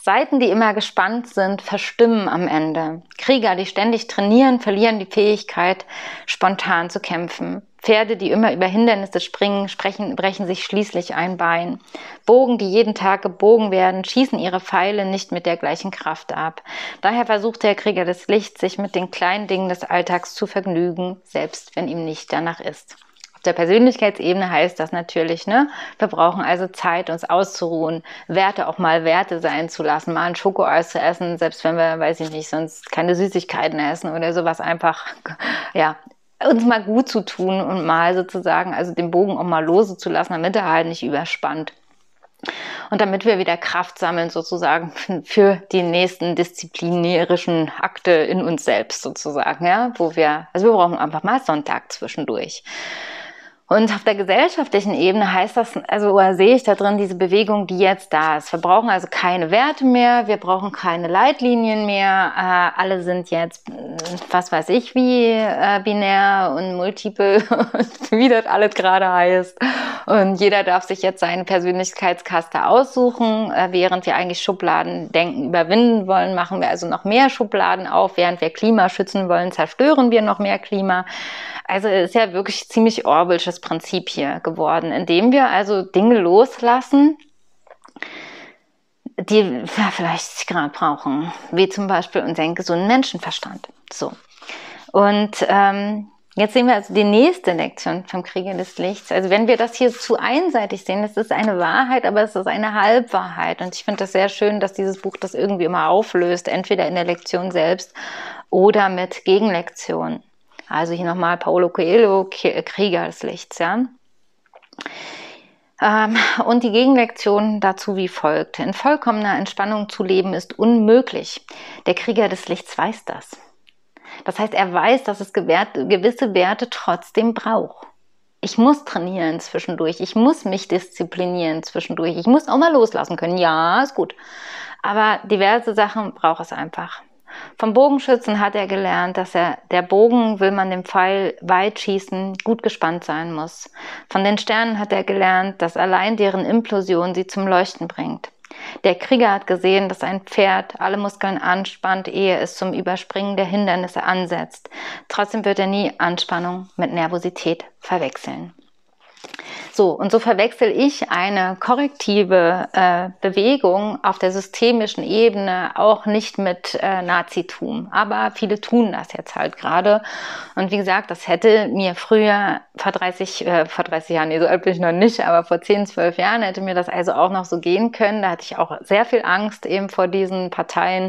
A: Seiten, die immer gespannt sind, verstimmen am Ende. Krieger, die ständig trainieren, verlieren die Fähigkeit, spontan zu kämpfen. Pferde, die immer über Hindernisse springen, brechen sich schließlich ein Bein. Bogen, die jeden Tag gebogen werden, schießen ihre Pfeile nicht mit der gleichen Kraft ab. Daher versucht der Krieger des Lichts, sich mit den kleinen Dingen des Alltags zu vergnügen, selbst wenn ihm nicht danach ist. Auf der Persönlichkeitsebene heißt das natürlich, ne? Wir brauchen also Zeit, uns auszuruhen, Werte auch mal Werte sein zu lassen, mal ein Schokoeis zu essen, selbst wenn wir, weiß ich nicht, sonst keine Süßigkeiten essen oder sowas, einfach, ja, uns mal gut zu tun und mal sozusagen, also den Bogen auch mal lose zu lassen, damit er halt nicht überspannt. Und damit wir wieder Kraft sammeln sozusagen für die nächsten disziplinärischen Akte in uns selbst sozusagen, ja, also wir brauchen einfach mal Sonntag zwischendurch. Und auf der gesellschaftlichen Ebene heißt das, also oder sehe ich da drin diese Bewegung, die jetzt da ist. Wir brauchen also keine Werte mehr, wir brauchen keine Leitlinien mehr. Alle sind jetzt, was weiß ich, wie binär und multiple, wie das alles gerade heißt. Und jeder darf sich jetzt seine Persönlichkeitskaste aussuchen. Während wir eigentlich Schubladendenken überwinden wollen, machen wir also noch mehr Schubladen auf. Während wir Klima schützen wollen, zerstören wir noch mehr Klima. Also es ist ja wirklich ziemlich Orwellsches Prinzip hier geworden, indem wir also Dinge loslassen, die wir vielleicht gerade brauchen, wie zum Beispiel unseren gesunden Menschenverstand. So. Und jetzt sehen wir also die nächste Lektion vom Krieger des Lichts. Also wenn wir das hier zu einseitig sehen, das ist eine Wahrheit, aber es ist eine Halbwahrheit. Und ich finde das sehr schön, dass dieses Buch das irgendwie immer auflöst, entweder in der Lektion selbst oder mit Gegenlektionen. Also hier nochmal Paulo Coelho, Krieger des Lichts, ja. Und die Gegenlektion dazu wie folgt. In vollkommener Entspannung zu leben ist unmöglich. Der Krieger des Lichts weiß das. Das heißt, er weiß, dass es gewisse Werte trotzdem braucht. Ich muss trainieren zwischendurch, ich muss mich disziplinieren zwischendurch, ich muss auch mal loslassen können. Ja, ist gut. Aber diverse Sachen braucht es einfach. Vom Bogenschützen hat er gelernt, dass der Bogen, will man den Pfeil weit schießen, gut gespannt sein muss. Von den Sternen hat er gelernt, dass allein deren Implosion sie zum Leuchten bringt. Der Krieger hat gesehen, dass ein Pferd alle Muskeln anspannt, ehe es zum Überspringen der Hindernisse ansetzt. Trotzdem wird er nie Anspannung mit Nervosität verwechseln. So, und so verwechsel ich eine korrektive Bewegung auf der systemischen Ebene auch nicht mit Nazitum. Aber viele tun das jetzt halt gerade. Und wie gesagt, das hätte mir früher, vor 30 Jahren, nee, so alt bin ich noch nicht, aber vor 10, 12 Jahren hätte mir das also auch noch so gehen können. Da hatte ich auch sehr viel Angst eben vor diesen Parteien.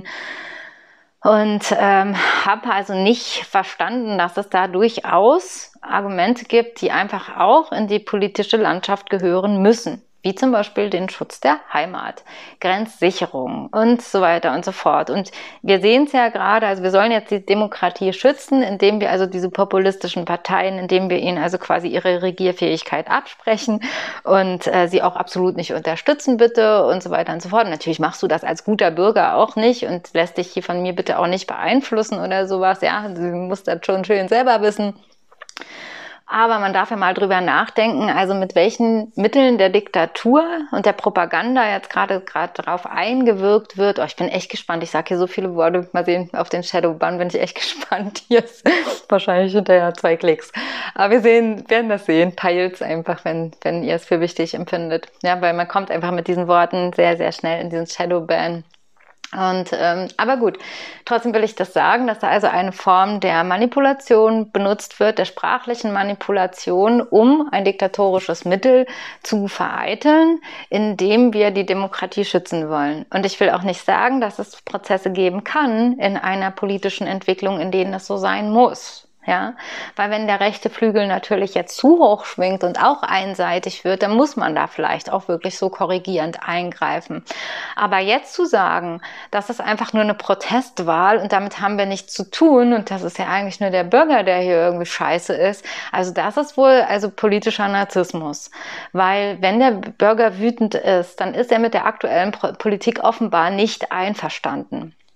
A: Und habe also nicht verstanden, dass es da durchaus Argumente gibt, die einfach auch in die politische Landschaft gehören müssen, wie zum Beispiel den Schutz der Heimat, Grenzsicherung und so weiter und so fort. Und wir sehen es ja gerade, also wir sollen jetzt die Demokratie schützen, indem wir also diese populistischen Parteien, indem wir ihnen also quasi ihre Regierfähigkeit absprechen und sie auch absolut nicht unterstützen bitte und so weiter und so fort. Und natürlich machst du das als guter Bürger auch nicht und lässt dich hier von mir bitte auch nicht beeinflussen oder sowas. Ja, du musst das schon schön selber wissen. Aber man darf ja mal drüber nachdenken, also mit welchen Mitteln der Diktatur und der Propaganda jetzt gerade darauf eingewirkt wird. Oh, ich bin echt gespannt. Ich sage hier so viele Worte. Mal sehen, auf den Shadowban bin ich echt gespannt. Hier ist wahrscheinlich hinterher 2 Klicks. Aber wir werden das sehen. Teilt es einfach, wenn ihr es für wichtig empfindet. Ja, weil man kommt einfach mit diesen Worten sehr, sehr schnell in diesen Shadowban. Und aber gut, trotzdem will ich das sagen, dass da also eine Form der Manipulation benutzt wird, der sprachlichen Manipulation, um ein diktatorisches Mittel zu vereiteln, indem wir die Demokratie schützen wollen. Und ich will auch nicht sagen, dass es Prozesse geben kann in einer politischen Entwicklung, in denen es so sein muss. Ja, weil wenn der rechte Flügel natürlich jetzt zu hoch schwingt und auch einseitig wird, dann muss man da vielleicht auch wirklich so korrigierend eingreifen. Aber jetzt zu sagen, das ist einfach nur eine Protestwahl und damit haben wir nichts zu tun und das ist ja eigentlich nur der Bürger, der hier irgendwie scheiße ist, also das ist wohl also politischer Narzissmus. Weil wenn der Bürger wütend ist, dann ist er mit der aktuellen Politik offenbar nicht einverstanden.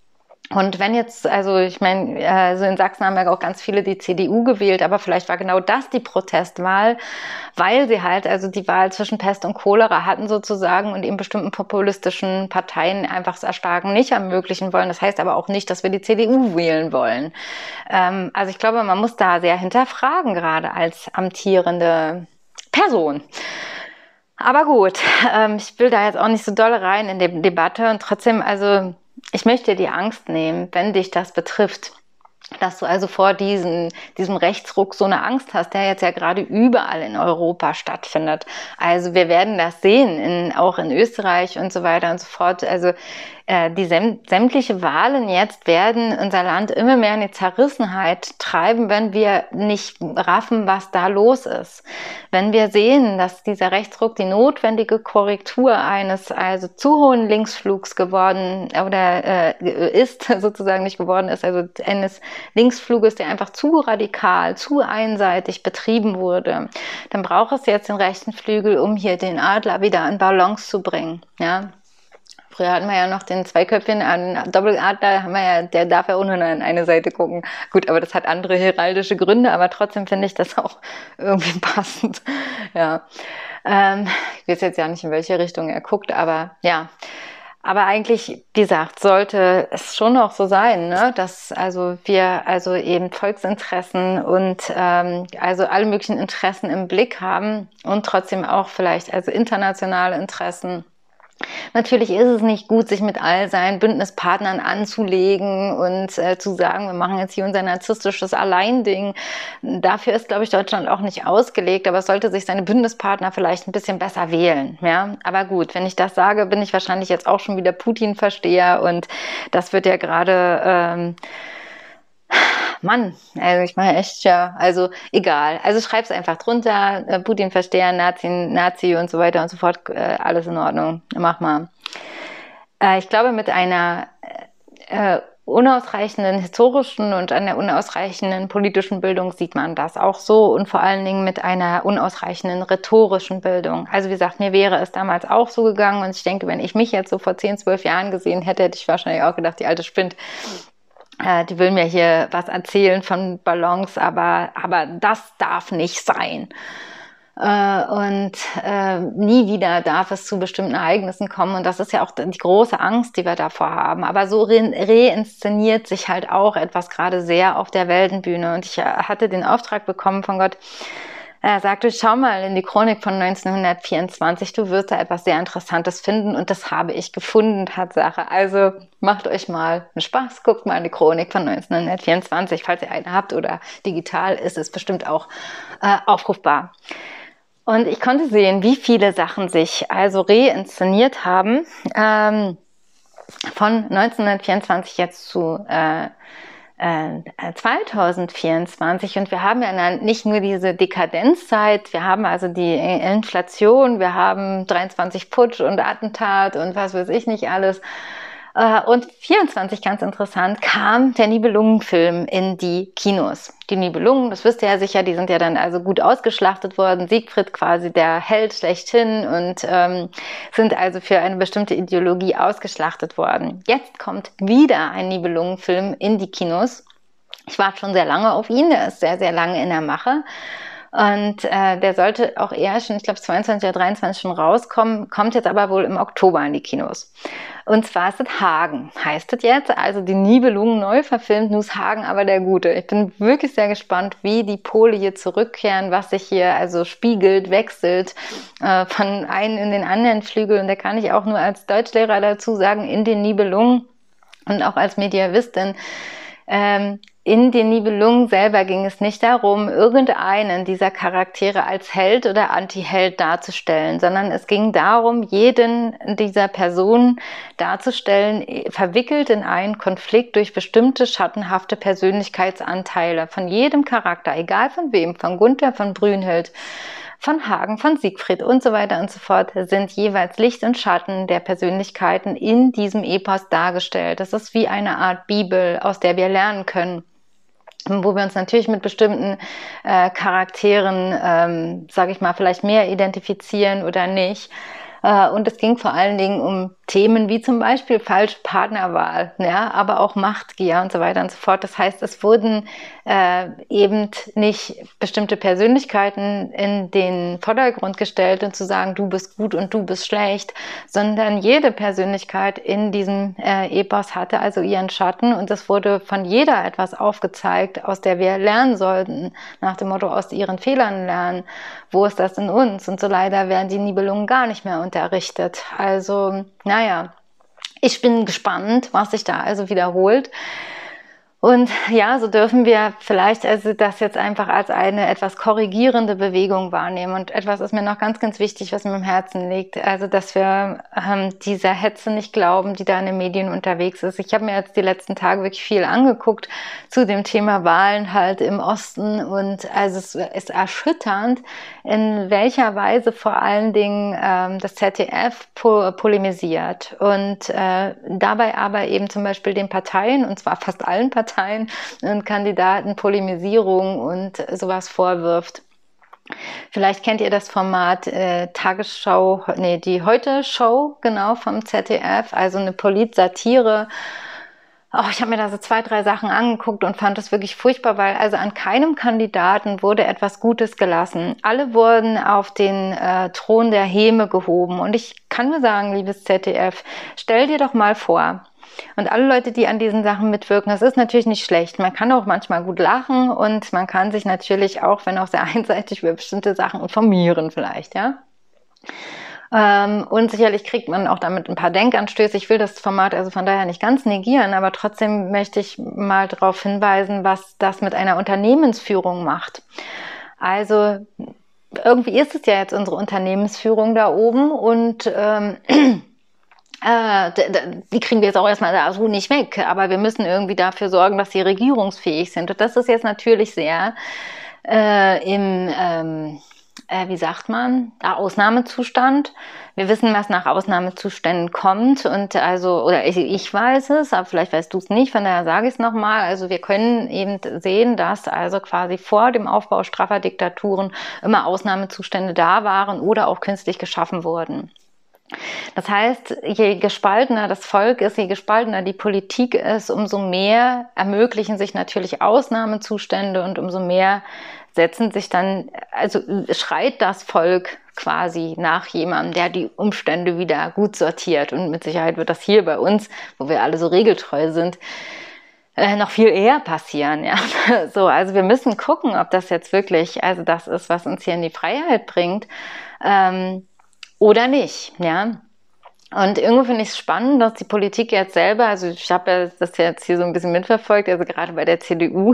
A: Und wenn jetzt, also ich meine, so in Sachsen haben ja auch ganz viele die CDU gewählt, aber vielleicht war genau das die Protestwahl, weil sie halt also die Wahl zwischen Pest und Cholera hatten sozusagen und eben bestimmten populistischen Parteien einfach das Erstarken nicht ermöglichen wollen. Das heißt aber auch nicht, dass wir die CDU wählen wollen. Also ich glaube, man muss da sehr hinterfragen, gerade als amtierende Person. Aber gut, ich will da jetzt auch nicht so doll rein in die Debatte und trotzdem, also ich möchte dir die Angst nehmen, wenn dich das betrifft, dass du also vor diesem Rechtsruck so eine Angst hast, der jetzt ja gerade überall in Europa stattfindet. Also wir werden das sehen, auch in Österreich und so weiter und so fort. Also die sämtliche Wahlen jetzt werden unser Land immer mehr in die Zerrissenheit treiben, wenn wir nicht raffen, was da los ist. Wenn wir sehen, dass dieser Rechtsruck die notwendige Korrektur eines also zu hohen Linksflugs geworden oder ist, sozusagen nicht geworden ist, also eines Linksfluges, der einfach zu radikal, zu einseitig betrieben wurde, dann braucht es jetzt den rechten Flügel, um hier den Adler wieder in Balance zu bringen, ja. Früher hatten wir ja noch den zweiköpfigen Doppeladler, haben wir ja, der darf ja auch nur an eine Seite gucken. Gut, aber das hat andere heraldische Gründe, aber trotzdem finde ich das auch irgendwie passend. Ja. Ich weiß jetzt ja nicht, in welche Richtung er guckt, aber ja. Aber eigentlich, wie gesagt, sollte es schon noch so sein, ne, dass also wir also eben Volksinteressen und also alle möglichen Interessen im Blick haben und trotzdem auch vielleicht also internationale Interessen. Natürlich ist es nicht gut, sich mit all seinen Bündnispartnern anzulegen und zu sagen, wir machen jetzt hier unser narzisstisches Alleinding. Dafür ist, glaube ich, Deutschland auch nicht ausgelegt, aber es sollte sich seine Bündnispartner vielleicht ein bisschen besser wählen. Ja? Aber gut, wenn ich das sage, bin ich wahrscheinlich jetzt auch schon wieder Putin-Versteher und das wird ja gerade... Mann, also ich meine echt, ja, also egal. Also schreib's einfach drunter, Putin verstehen, Nazi und so weiter und so fort, alles in Ordnung, mach mal. Ich glaube, mit einer unausreichenden historischen und einer unausreichenden politischen Bildung sieht man das auch so und vor allen Dingen mit einer unausreichenden rhetorischen Bildung. Also wie gesagt, mir wäre es damals auch so gegangen und ich denke, wenn ich mich jetzt so vor 10, 12 Jahren gesehen hätte, hätte ich wahrscheinlich auch gedacht, die Alte spinnt. Die will mir hier was erzählen von Balance, aber das darf nicht sein. Und nie wieder darf es zu bestimmten Ereignissen kommen. Und das ist ja auch die große Angst, die wir davor haben. Aber so reinszeniert sich halt auch etwas gerade sehr auf der Weltenbühne. Und ich hatte den Auftrag bekommen von Gott, er sagte, schau mal in die Chronik von 1924, du wirst da etwas sehr Interessantes finden und das habe ich gefunden, Tatsache. Also macht euch mal einen Spaß, guckt mal in die Chronik von 1924, falls ihr eine habt oder digital ist es bestimmt auch aufrufbar. Und ich konnte sehen, wie viele Sachen sich also reinszeniert haben, von 1924 jetzt zu 2024 und wir haben ja nicht nur diese Dekadenzzeit, wir haben also die Inflation, wir haben 23 Putsch und Attentat und was weiß ich nicht alles. Und 24, ganz interessant, kam der Nibelungenfilm in die Kinos. Die Nibelungen, das wisst ihr ja sicher, die sind ja dann also gut ausgeschlachtet worden. Siegfried quasi der Held schlechthin und sind also für eine bestimmte Ideologie ausgeschlachtet worden. Jetzt kommt wieder ein Nibelungenfilm in die Kinos. Ich warte schon sehr lange auf ihn, der ist sehr, sehr lange in der Mache. Und der sollte auch eher schon, ich glaube 22 oder 23 schon rauskommen, kommt jetzt aber wohl im Oktober in die Kinos. Und zwar ist es Hagen, heißt es jetzt, also die Nibelungen neu verfilmt, nur ist Hagen aber der Gute. Ich bin wirklich sehr gespannt, wie die Pole hier zurückkehren, was sich hier also spiegelt, wechselt von einem in den anderen Flügel. Und da kann ich auch nur als Deutschlehrer dazu sagen, in den Nibelungen und auch als Mediavistin, in den Nibelungen selber ging es nicht darum, irgendeinen dieser Charaktere als Held oder Anti-Held darzustellen, sondern es ging darum, jeden dieser Personen darzustellen, verwickelt in einen Konflikt durch bestimmte schattenhafte Persönlichkeitsanteile von jedem Charakter, egal von wem, von Gunther, von Brünnhild, von Hagen, von Siegfried und so weiter und so fort, sind jeweils Licht und Schatten der Persönlichkeiten in diesem Epos dargestellt. Das ist wie eine Art Bibel, aus der wir lernen können, wo wir uns natürlich mit bestimmten Charakteren, sage ich mal, vielleicht mehr identifizieren oder nicht. Und es ging vor allen Dingen um Themen wie zum Beispiel falsche Partnerwahl, ja, aber auch Machtgier und so weiter und so fort. Das heißt, es wurden eben nicht bestimmte Persönlichkeiten in den Vordergrund gestellt und zu sagen, du bist gut und du bist schlecht, sondern jede Persönlichkeit in diesem Epos hatte also ihren Schatten und es wurde von jeder etwas aufgezeigt, aus der wir lernen sollten, nach dem Motto, aus ihren Fehlern lernen. Wo ist das in uns? Und so leider werden die Nibelungen gar nicht mehr unterrichtet. Also, naja, ich bin gespannt, was sich da also wiederholt. Und ja, so dürfen wir vielleicht also das jetzt einfach als eine etwas korrigierende Bewegung wahrnehmen. Und etwas ist mir noch ganz, ganz wichtig, was mir im Herzen liegt. Also, dass wir dieser Hetze nicht glauben, die da in den Medien unterwegs ist. Ich habe mir jetzt die letzten Tage wirklich viel angeguckt zu dem Thema Wahlen halt im Osten. Und also es ist erschütternd, in welcher Weise vor allen Dingen das ZDF polemisiert. Und dabei aber eben zum Beispiel den Parteien, und zwar fast allen Parteien, und Kandidaten Polemisierung und sowas vorwirft. Vielleicht kennt ihr das Format Tagesschau, die Heute-Show, genau, vom ZDF, also eine Polit-Satire. Ich habe mir da so 2, 3 Sachen angeguckt und fand das wirklich furchtbar, weil also an keinem Kandidaten wurde etwas Gutes gelassen. Alle wurden auf den Thron der Häme gehoben. Und ich kann nur sagen, liebes ZDF, stell dir doch mal vor, und alle Leute, die an diesen Sachen mitwirken, das ist natürlich nicht schlecht. Man kann auch manchmal gut lachen und man kann sich natürlich auch, wenn auch sehr einseitig, über bestimmte Sachen informieren vielleicht, ja. Und sicherlich kriegt man auch damit ein paar Denkanstöße. Ich will das Format also von daher nicht ganz negieren, aber trotzdem möchte ich mal darauf hinweisen, was das mit einer Unternehmensführung macht. Also irgendwie ist es ja jetzt unsere Unternehmensführung da oben und die kriegen wir jetzt auch erstmal da so nicht weg, aber wir müssen irgendwie dafür sorgen, dass sie regierungsfähig sind. Und das ist jetzt natürlich sehr wie sagt man, Ausnahmezustand. Wir wissen, was nach Ausnahmezuständen kommt und also, oder ich weiß es, aber vielleicht weißt du es nicht, von daher sage ich es nochmal. Also wir können eben sehen, dass also quasi vor dem Aufbau straffer Diktaturen immer Ausnahmezustände da waren oder auch künstlich geschaffen wurden. Das heißt, je gespaltener das Volk ist, je gespaltener die Politik ist, umso mehr ermöglichen sich natürlich Ausnahmezustände und umso mehr setzen sich dann, also schreit das Volk quasi nach jemandem, der die Umstände wieder gut sortiert. Und mit Sicherheit wird das hier bei uns, wo wir alle so regeltreu sind, noch viel eher passieren, ja. So, also wir müssen gucken, ob das jetzt wirklich, also das ist, was uns hier in die Freiheit bringt, oder nicht, ja. Und irgendwo finde ich es spannend, dass die Politik jetzt selber, also ich habe ja das jetzt hier so ein bisschen mitverfolgt, also gerade bei der CDU,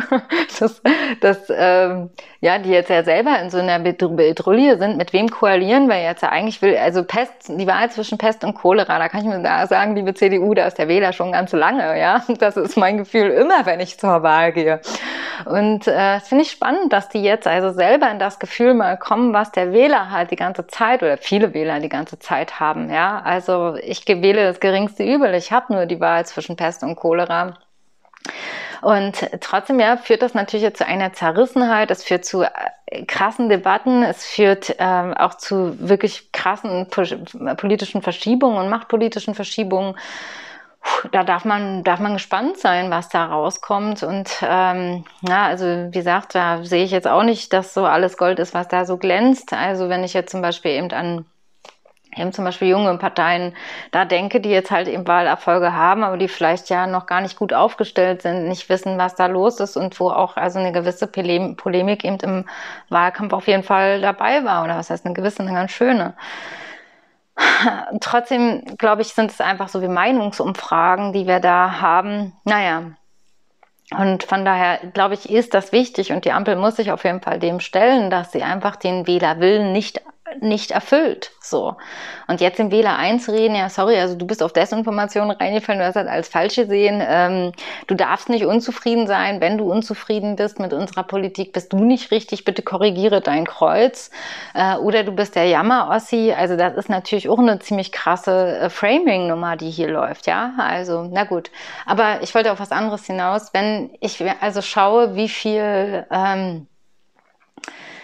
A: die jetzt ja selber in so einer Bedrulle sind, mit wem koalieren wir jetzt ja eigentlich will, also Pest, die Wahl zwischen Pest und Cholera, da kann ich mir da sagen, liebe CDU, da ist der Wähler schon ganz lange, ja. Das ist mein Gefühl immer, wenn ich zur Wahl gehe. Und das finde ich spannend, dass die jetzt also selber in das Gefühl mal kommen, was der Wähler halt die ganze Zeit oder viele Wähler die ganze Zeit haben, ja. Also ich wähle das geringste Übel, ich habe nur die Wahl zwischen Pest und Cholera. Und trotzdem ja, führt das natürlich jetzt zu einer Zerrissenheit, es führt zu krassen Debatten, es führt auch zu wirklich krassen politischen Verschiebungen und machtpolitischen Verschiebungen. Da darf man gespannt sein, was da rauskommt. Und also wie gesagt, da sehe ich jetzt auch nicht, dass so alles Gold ist, was da so glänzt. Also wenn ich jetzt zum Beispiel eben an zum Beispiel junge Parteien da denke, die jetzt halt eben Wahlerfolge haben, aber die vielleicht ja noch gar nicht gut aufgestellt sind, nicht wissen, was da los ist und wo auch also eine gewisse Polemik eben im Wahlkampf auf jeden Fall dabei war. Oder was heißt eine gewisse, eine ganz schöne. Trotzdem, glaube ich, sind es einfach so wie Meinungsumfragen, die wir da haben. Naja, und von daher, glaube ich, ist das wichtig und die Ampel muss sich auf jeden Fall dem stellen, dass sie einfach den Wählerwillen nicht erfüllt, so. Und jetzt dem Wähler einzureden, ja, sorry, also du bist auf Desinformation reingefallen, du hast das als falsch gesehen, du darfst nicht unzufrieden sein, wenn du unzufrieden bist mit unserer Politik, bist du nicht richtig, bitte korrigiere dein Kreuz, oder du bist der Jammer-Ossi, also das ist natürlich auch eine ziemlich krasse Framing-Nummer, die hier läuft, ja, also, na gut. Aber ich wollte auf was anderes hinaus, wenn ich also schaue, wie viel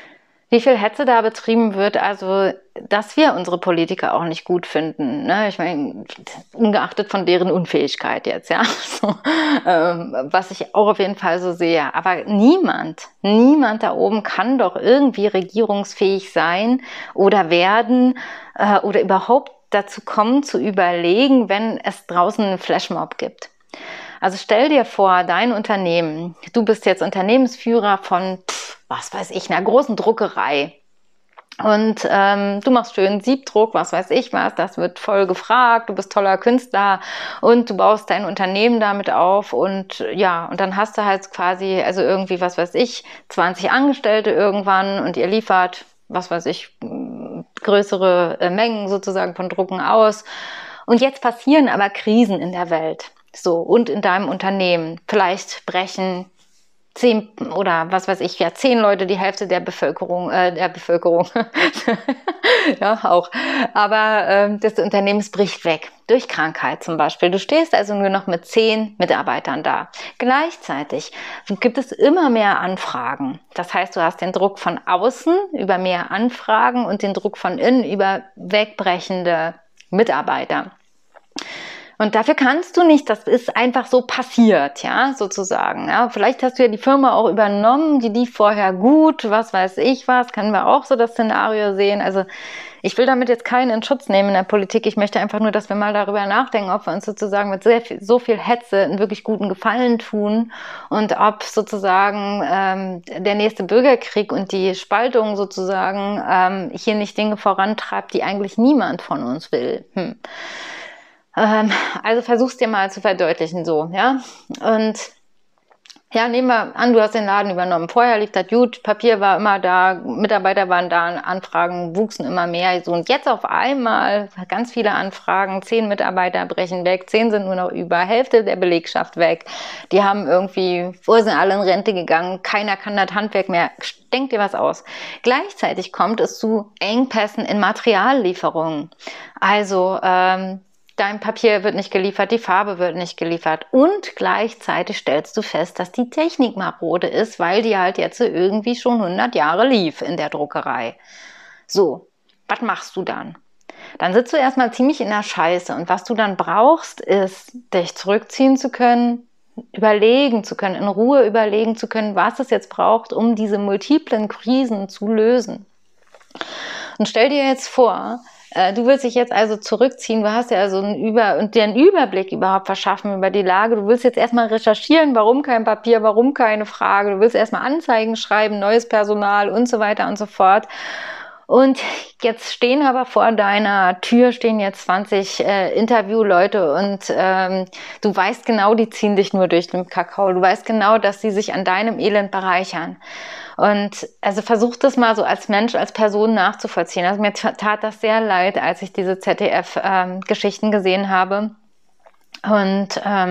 A: wie viel Hetze da betrieben wird, also dass wir unsere Politiker auch nicht gut finden. Ne? Ich meine, ungeachtet von deren Unfähigkeit jetzt, ja, so, was ich auch auf jeden Fall so sehe. Aber niemand da oben kann doch irgendwie regierungsfähig sein oder werden oder überhaupt dazu kommen zu überlegen, wenn es draußen einen Flashmob gibt. Also stell dir vor, dein Unternehmen, du bist jetzt Unternehmensführer von, was weiß ich, einer großen Druckerei. Und du machst schön Siebdruck, was weiß ich was, das wird voll gefragt, du bist toller Künstler und du baust dein Unternehmen damit auf und ja, und dann hast du halt quasi, also irgendwie, was weiß ich, 20 Angestellte irgendwann und ihr liefert, was weiß ich, größere Mengen sozusagen von Drucken aus. Und jetzt passieren aber Krisen in der Welt. So, und in deinem Unternehmen. Vielleicht brechen 10 oder was weiß ich, ja, 10 Leute die Hälfte der Bevölkerung, ja, auch. Aber das Unternehmens bricht weg. Durch Krankheit zum Beispiel. Du stehst also nur noch mit 10 Mitarbeitern da. Gleichzeitig gibt es immer mehr Anfragen. Das heißt, du hast den Druck von außen über mehr Anfragen und den Druck von innen über wegbrechende Mitarbeiter. Und dafür kannst du nicht, das ist einfach so passiert, ja, sozusagen. Ja, vielleicht hast du ja die Firma auch übernommen, die lief vorher gut, was weiß ich was, können wir auch so das Szenario sehen. Also ich will damit jetzt keinen in Schutz nehmen in der Politik. Ich möchte einfach nur, dass wir mal darüber nachdenken, ob wir uns sozusagen mit so viel Hetze einen wirklich guten Gefallen tun und ob sozusagen der nächste Bürgerkrieg und die Spaltung sozusagen hier nicht Dinge vorantreibt, die eigentlich niemand von uns will. Also versuch's dir mal zu verdeutlichen so, ja. Und ja, nehmen wir an, du hast den Laden übernommen. Vorher lief das gut, Papier war immer da, Mitarbeiter waren da, Anfragen wuchsen immer mehr. So, und jetzt auf einmal ganz viele Anfragen, 10 Mitarbeiter brechen weg, 10 sind nur noch über, Hälfte der Belegschaft weg. Die haben irgendwie, sind alle in Rente gegangen, keiner kann das Handwerk mehr. Denk dir was aus. Gleichzeitig kommt es zu Engpässen in Materiallieferungen. Also, dein Papier wird nicht geliefert, die Farbe wird nicht geliefert und gleichzeitig stellst du fest, dass die Technik marode ist, weil die halt jetzt irgendwie schon 100 Jahre lief in der Druckerei. So, was machst du dann? Dann sitzt du erstmal ziemlich in der Scheiße und was du dann brauchst, ist, dich zurückziehen zu können, überlegen zu können, in Ruhe überlegen zu können, was es jetzt braucht, um diese multiplen Krisen zu lösen. Und stell dir jetzt vor, du willst dich jetzt also zurückziehen, du hast ja also dir einen Überblick überhaupt verschaffen über die Lage. Du willst jetzt erstmal recherchieren, warum kein Papier, warum keine Frage. Du willst erstmal Anzeigen schreiben, neues Personal und so weiter und so fort. Und jetzt stehen aber vor deiner Tür stehen jetzt 20 Interviewleute und du weißt genau, die ziehen dich nur durch den Kakao. Du weißt genau, dass sie sich an deinem Elend bereichern. Und also versuch das mal so als Mensch, als Person nachzuvollziehen. Also mir tat das sehr leid, als ich diese ZDF-Geschichten gesehen habe. Und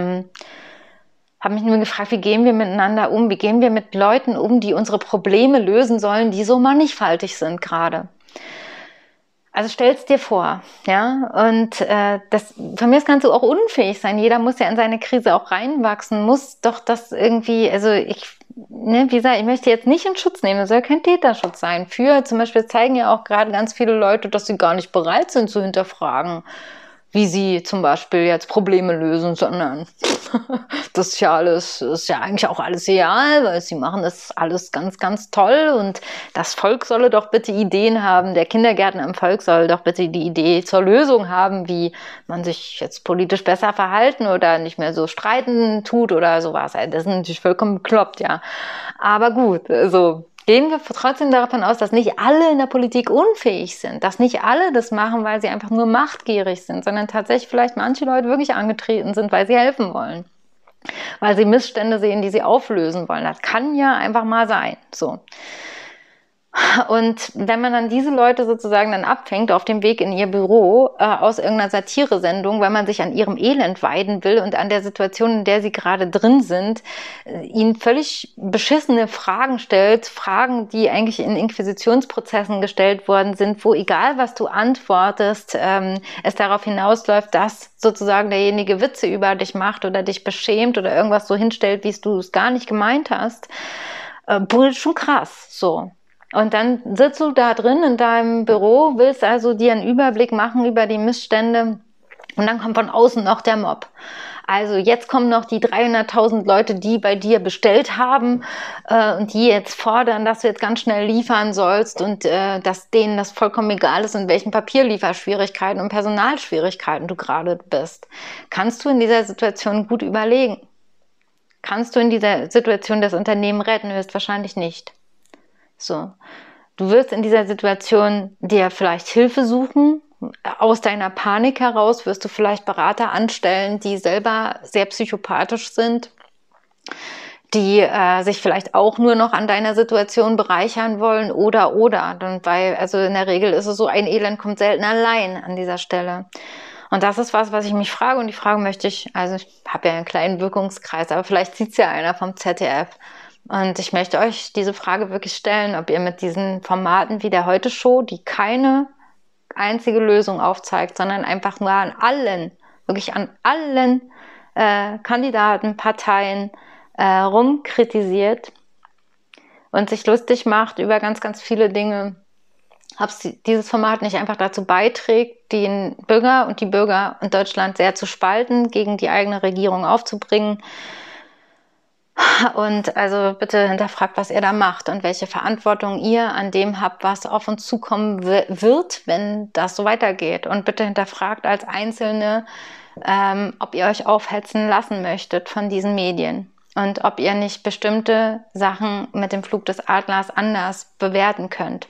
A: habe mich nur gefragt, wie gehen wir miteinander um? Wie gehen wir mit Leuten um, die unsere Probleme lösen sollen, die so mannigfaltig sind gerade? Also stell's dir vor, ja, und von mir kannst du auch unfähig sein. Jeder muss ja in seine Krise auch reinwachsen, muss doch das irgendwie, also wie gesagt, ich möchte jetzt nicht in Schutz nehmen, das soll kein Täterschutz sein. Zum Beispiel zeigen ja auch gerade ganz viele Leute, dass sie gar nicht bereit sind zu hinterfragen, wie sie zum Beispiel jetzt Probleme lösen, sondern das ist ja eigentlich auch alles egal, weil sie machen das alles ganz, ganz toll und das Volk solle doch bitte Ideen haben, der Kindergärtner im Volk soll doch bitte die Idee zur Lösung haben, wie man sich jetzt politisch besser verhalten oder nicht mehr so streiten tut oder sowas. Das ist natürlich vollkommen bekloppt, ja. Aber gut, also gehen wir trotzdem davon aus, dass nicht alle in der Politik unfähig sind, dass nicht alle das machen, weil sie einfach nur machtgierig sind, sondern tatsächlich vielleicht manche Leute wirklich angetreten sind, weil sie helfen wollen, weil sie Missstände sehen, die sie auflösen wollen. Das kann ja einfach mal sein. So. Und wenn man dann diese Leute sozusagen dann abfängt auf dem Weg in ihr Büro aus irgendeiner Satiresendung, weil man sich an ihrem Elend weiden will und an der Situation, in der sie gerade drin sind, ihnen völlig beschissene Fragen stellt, Fragen, die eigentlich in Inquisitionsprozessen gestellt worden sind, wo egal was du antwortest, es darauf hinausläuft, dass sozusagen derjenige Witze über dich macht oder dich beschämt oder irgendwas so hinstellt, wie du es gar nicht gemeint hast, schon krass, so. Und dann sitzt du da drin in deinem Büro, willst also dir einen Überblick machen über die Missstände und dann kommt von außen noch der Mob. Also jetzt kommen noch die 300.000 Leute, die bei dir bestellt haben und die jetzt fordern, dass du jetzt ganz schnell liefern sollst und dass denen das vollkommen egal ist, in welchen Papierlieferschwierigkeiten und Personalschwierigkeiten du gerade bist. Kannst du in dieser Situation gut überlegen? Kannst du in dieser Situation das Unternehmen retten? Höchstwahrscheinlich nicht. So. Du wirst in dieser Situation dir vielleicht Hilfe suchen. Aus deiner Panik heraus wirst du vielleicht Berater anstellen, die selber sehr psychopathisch sind, die sich vielleicht auch nur noch an deiner Situation bereichern wollen oder. Weil, also in der Regel ist es so, ein Elend kommt selten allein an dieser Stelle. Und das ist was ich mich frage und die Frage möchte ich, also ich habe ja einen kleinen Wirkungskreis, aber vielleicht sieht es ja einer vom ZDF. Und ich möchte euch diese Frage wirklich stellen, ob ihr mit diesen Formaten wie der Heute-Show, die keine einzige Lösung aufzeigt, sondern einfach nur an allen, wirklich an allen Kandidaten, Parteien rumkritisiert und sich lustig macht über ganz, ganz viele Dinge, ob dieses Format nicht einfach dazu beiträgt, den Bürger und die Bürger in Deutschland sehr zu spalten, gegen die eigene Regierung aufzubringen. Und also bitte hinterfragt, was ihr da macht und welche Verantwortung ihr an dem habt, was auf uns zukommen wird, wenn das so weitergeht. Und bitte hinterfragt als Einzelne, ob ihr euch aufhetzen lassen möchtet von diesen Medien und ob ihr nicht bestimmte Sachen mit dem Flug des Adlers anders bewerten könnt.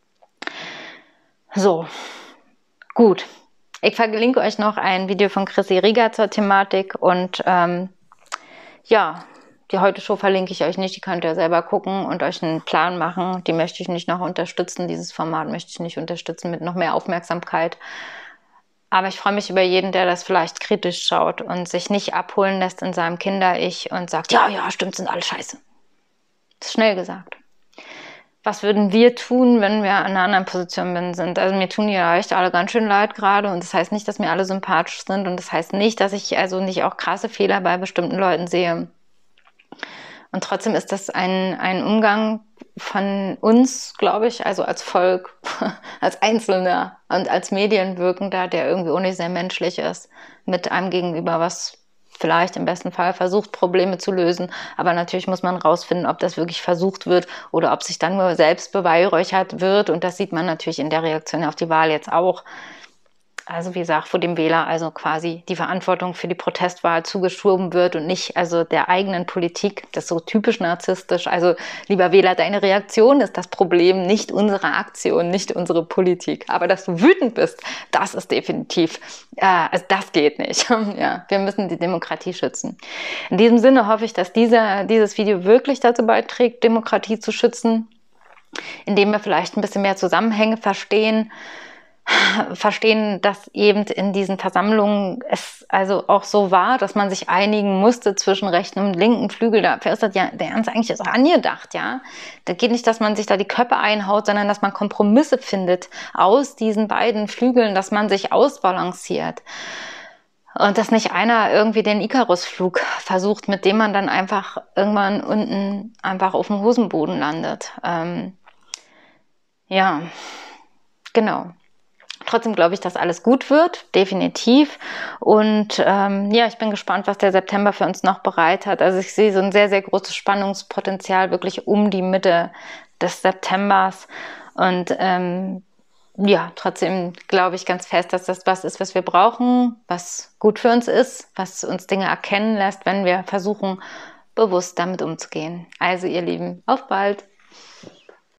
A: So, gut. Ich verlinke euch noch ein Video von Chrissy Rieger zur Thematik und ja, die Heute-Show verlinke ich euch nicht, die könnt ihr selber gucken und euch einen Plan machen. Die möchte ich nicht noch unterstützen, dieses Format möchte ich nicht unterstützen mit noch mehr Aufmerksamkeit. Aber ich freue mich über jeden, der das vielleicht kritisch schaut und sich nicht abholen lässt in seinem Kinder-Ich und sagt, ja, stimmt, sind alle scheiße. Das ist schnell gesagt. Was würden wir tun, wenn wir an einer anderen Position sind? Also mir tun die ja echt alle ganz schön leid gerade und das heißt nicht, dass mir alle sympathisch sind und das heißt nicht, dass ich also nicht auch krasse Fehler bei bestimmten Leuten sehe. Und trotzdem ist das ein Umgang von uns, glaube ich, also als Volk, als Einzelner und als Medienwirkender, der irgendwie auch nicht sehr menschlich ist, mit einem Gegenüber, was vielleicht im besten Fall versucht, Probleme zu lösen. Aber natürlich muss man rausfinden, ob das wirklich versucht wird oder ob sich dann nur selbst beweihräuchert wird. Und das sieht man natürlich in der Reaktion auf die Wahl jetzt auch. Also wie gesagt, vor dem Wähler also quasi die Verantwortung für die Protestwahl zugeschoben wird und nicht also der eigenen Politik. Das ist so typisch narzisstisch. Also lieber Wähler, deine Reaktion ist das Problem, nicht unsere Aktion, nicht unsere Politik. Aber dass du wütend bist, das ist definitiv, also das geht nicht. Ja, wir müssen die Demokratie schützen. In diesem Sinne hoffe ich, dass dieses Video wirklich dazu beiträgt, Demokratie zu schützen, indem wir vielleicht ein bisschen mehr Zusammenhänge verstehen, dass eben in diesen Versammlungen es also auch so war, dass man sich einigen musste zwischen rechten und linken Flügel. Dafür ist das ja der Ernst eigentlich ist auch angedacht, ja. Da geht nicht, dass man sich da die Köpfe einhaut, sondern dass man Kompromisse findet aus diesen beiden Flügeln, dass man sich ausbalanciert. Und dass nicht einer irgendwie den Ikarusflug versucht, mit dem man dann einfach irgendwann unten einfach auf dem Hosenboden landet. Ja, genau. Trotzdem glaube ich, dass alles gut wird, definitiv. Und ja, ich bin gespannt, was der September für uns noch bereit hat. Also ich sehe so ein sehr, sehr großes Spannungspotenzial wirklich um die Mitte des Septembers. Und ja, trotzdem glaube ich ganz fest, dass das was ist, was wir brauchen, was gut für uns ist, was uns Dinge erkennen lässt, wenn wir versuchen, bewusst damit umzugehen. Also ihr Lieben, auf bald!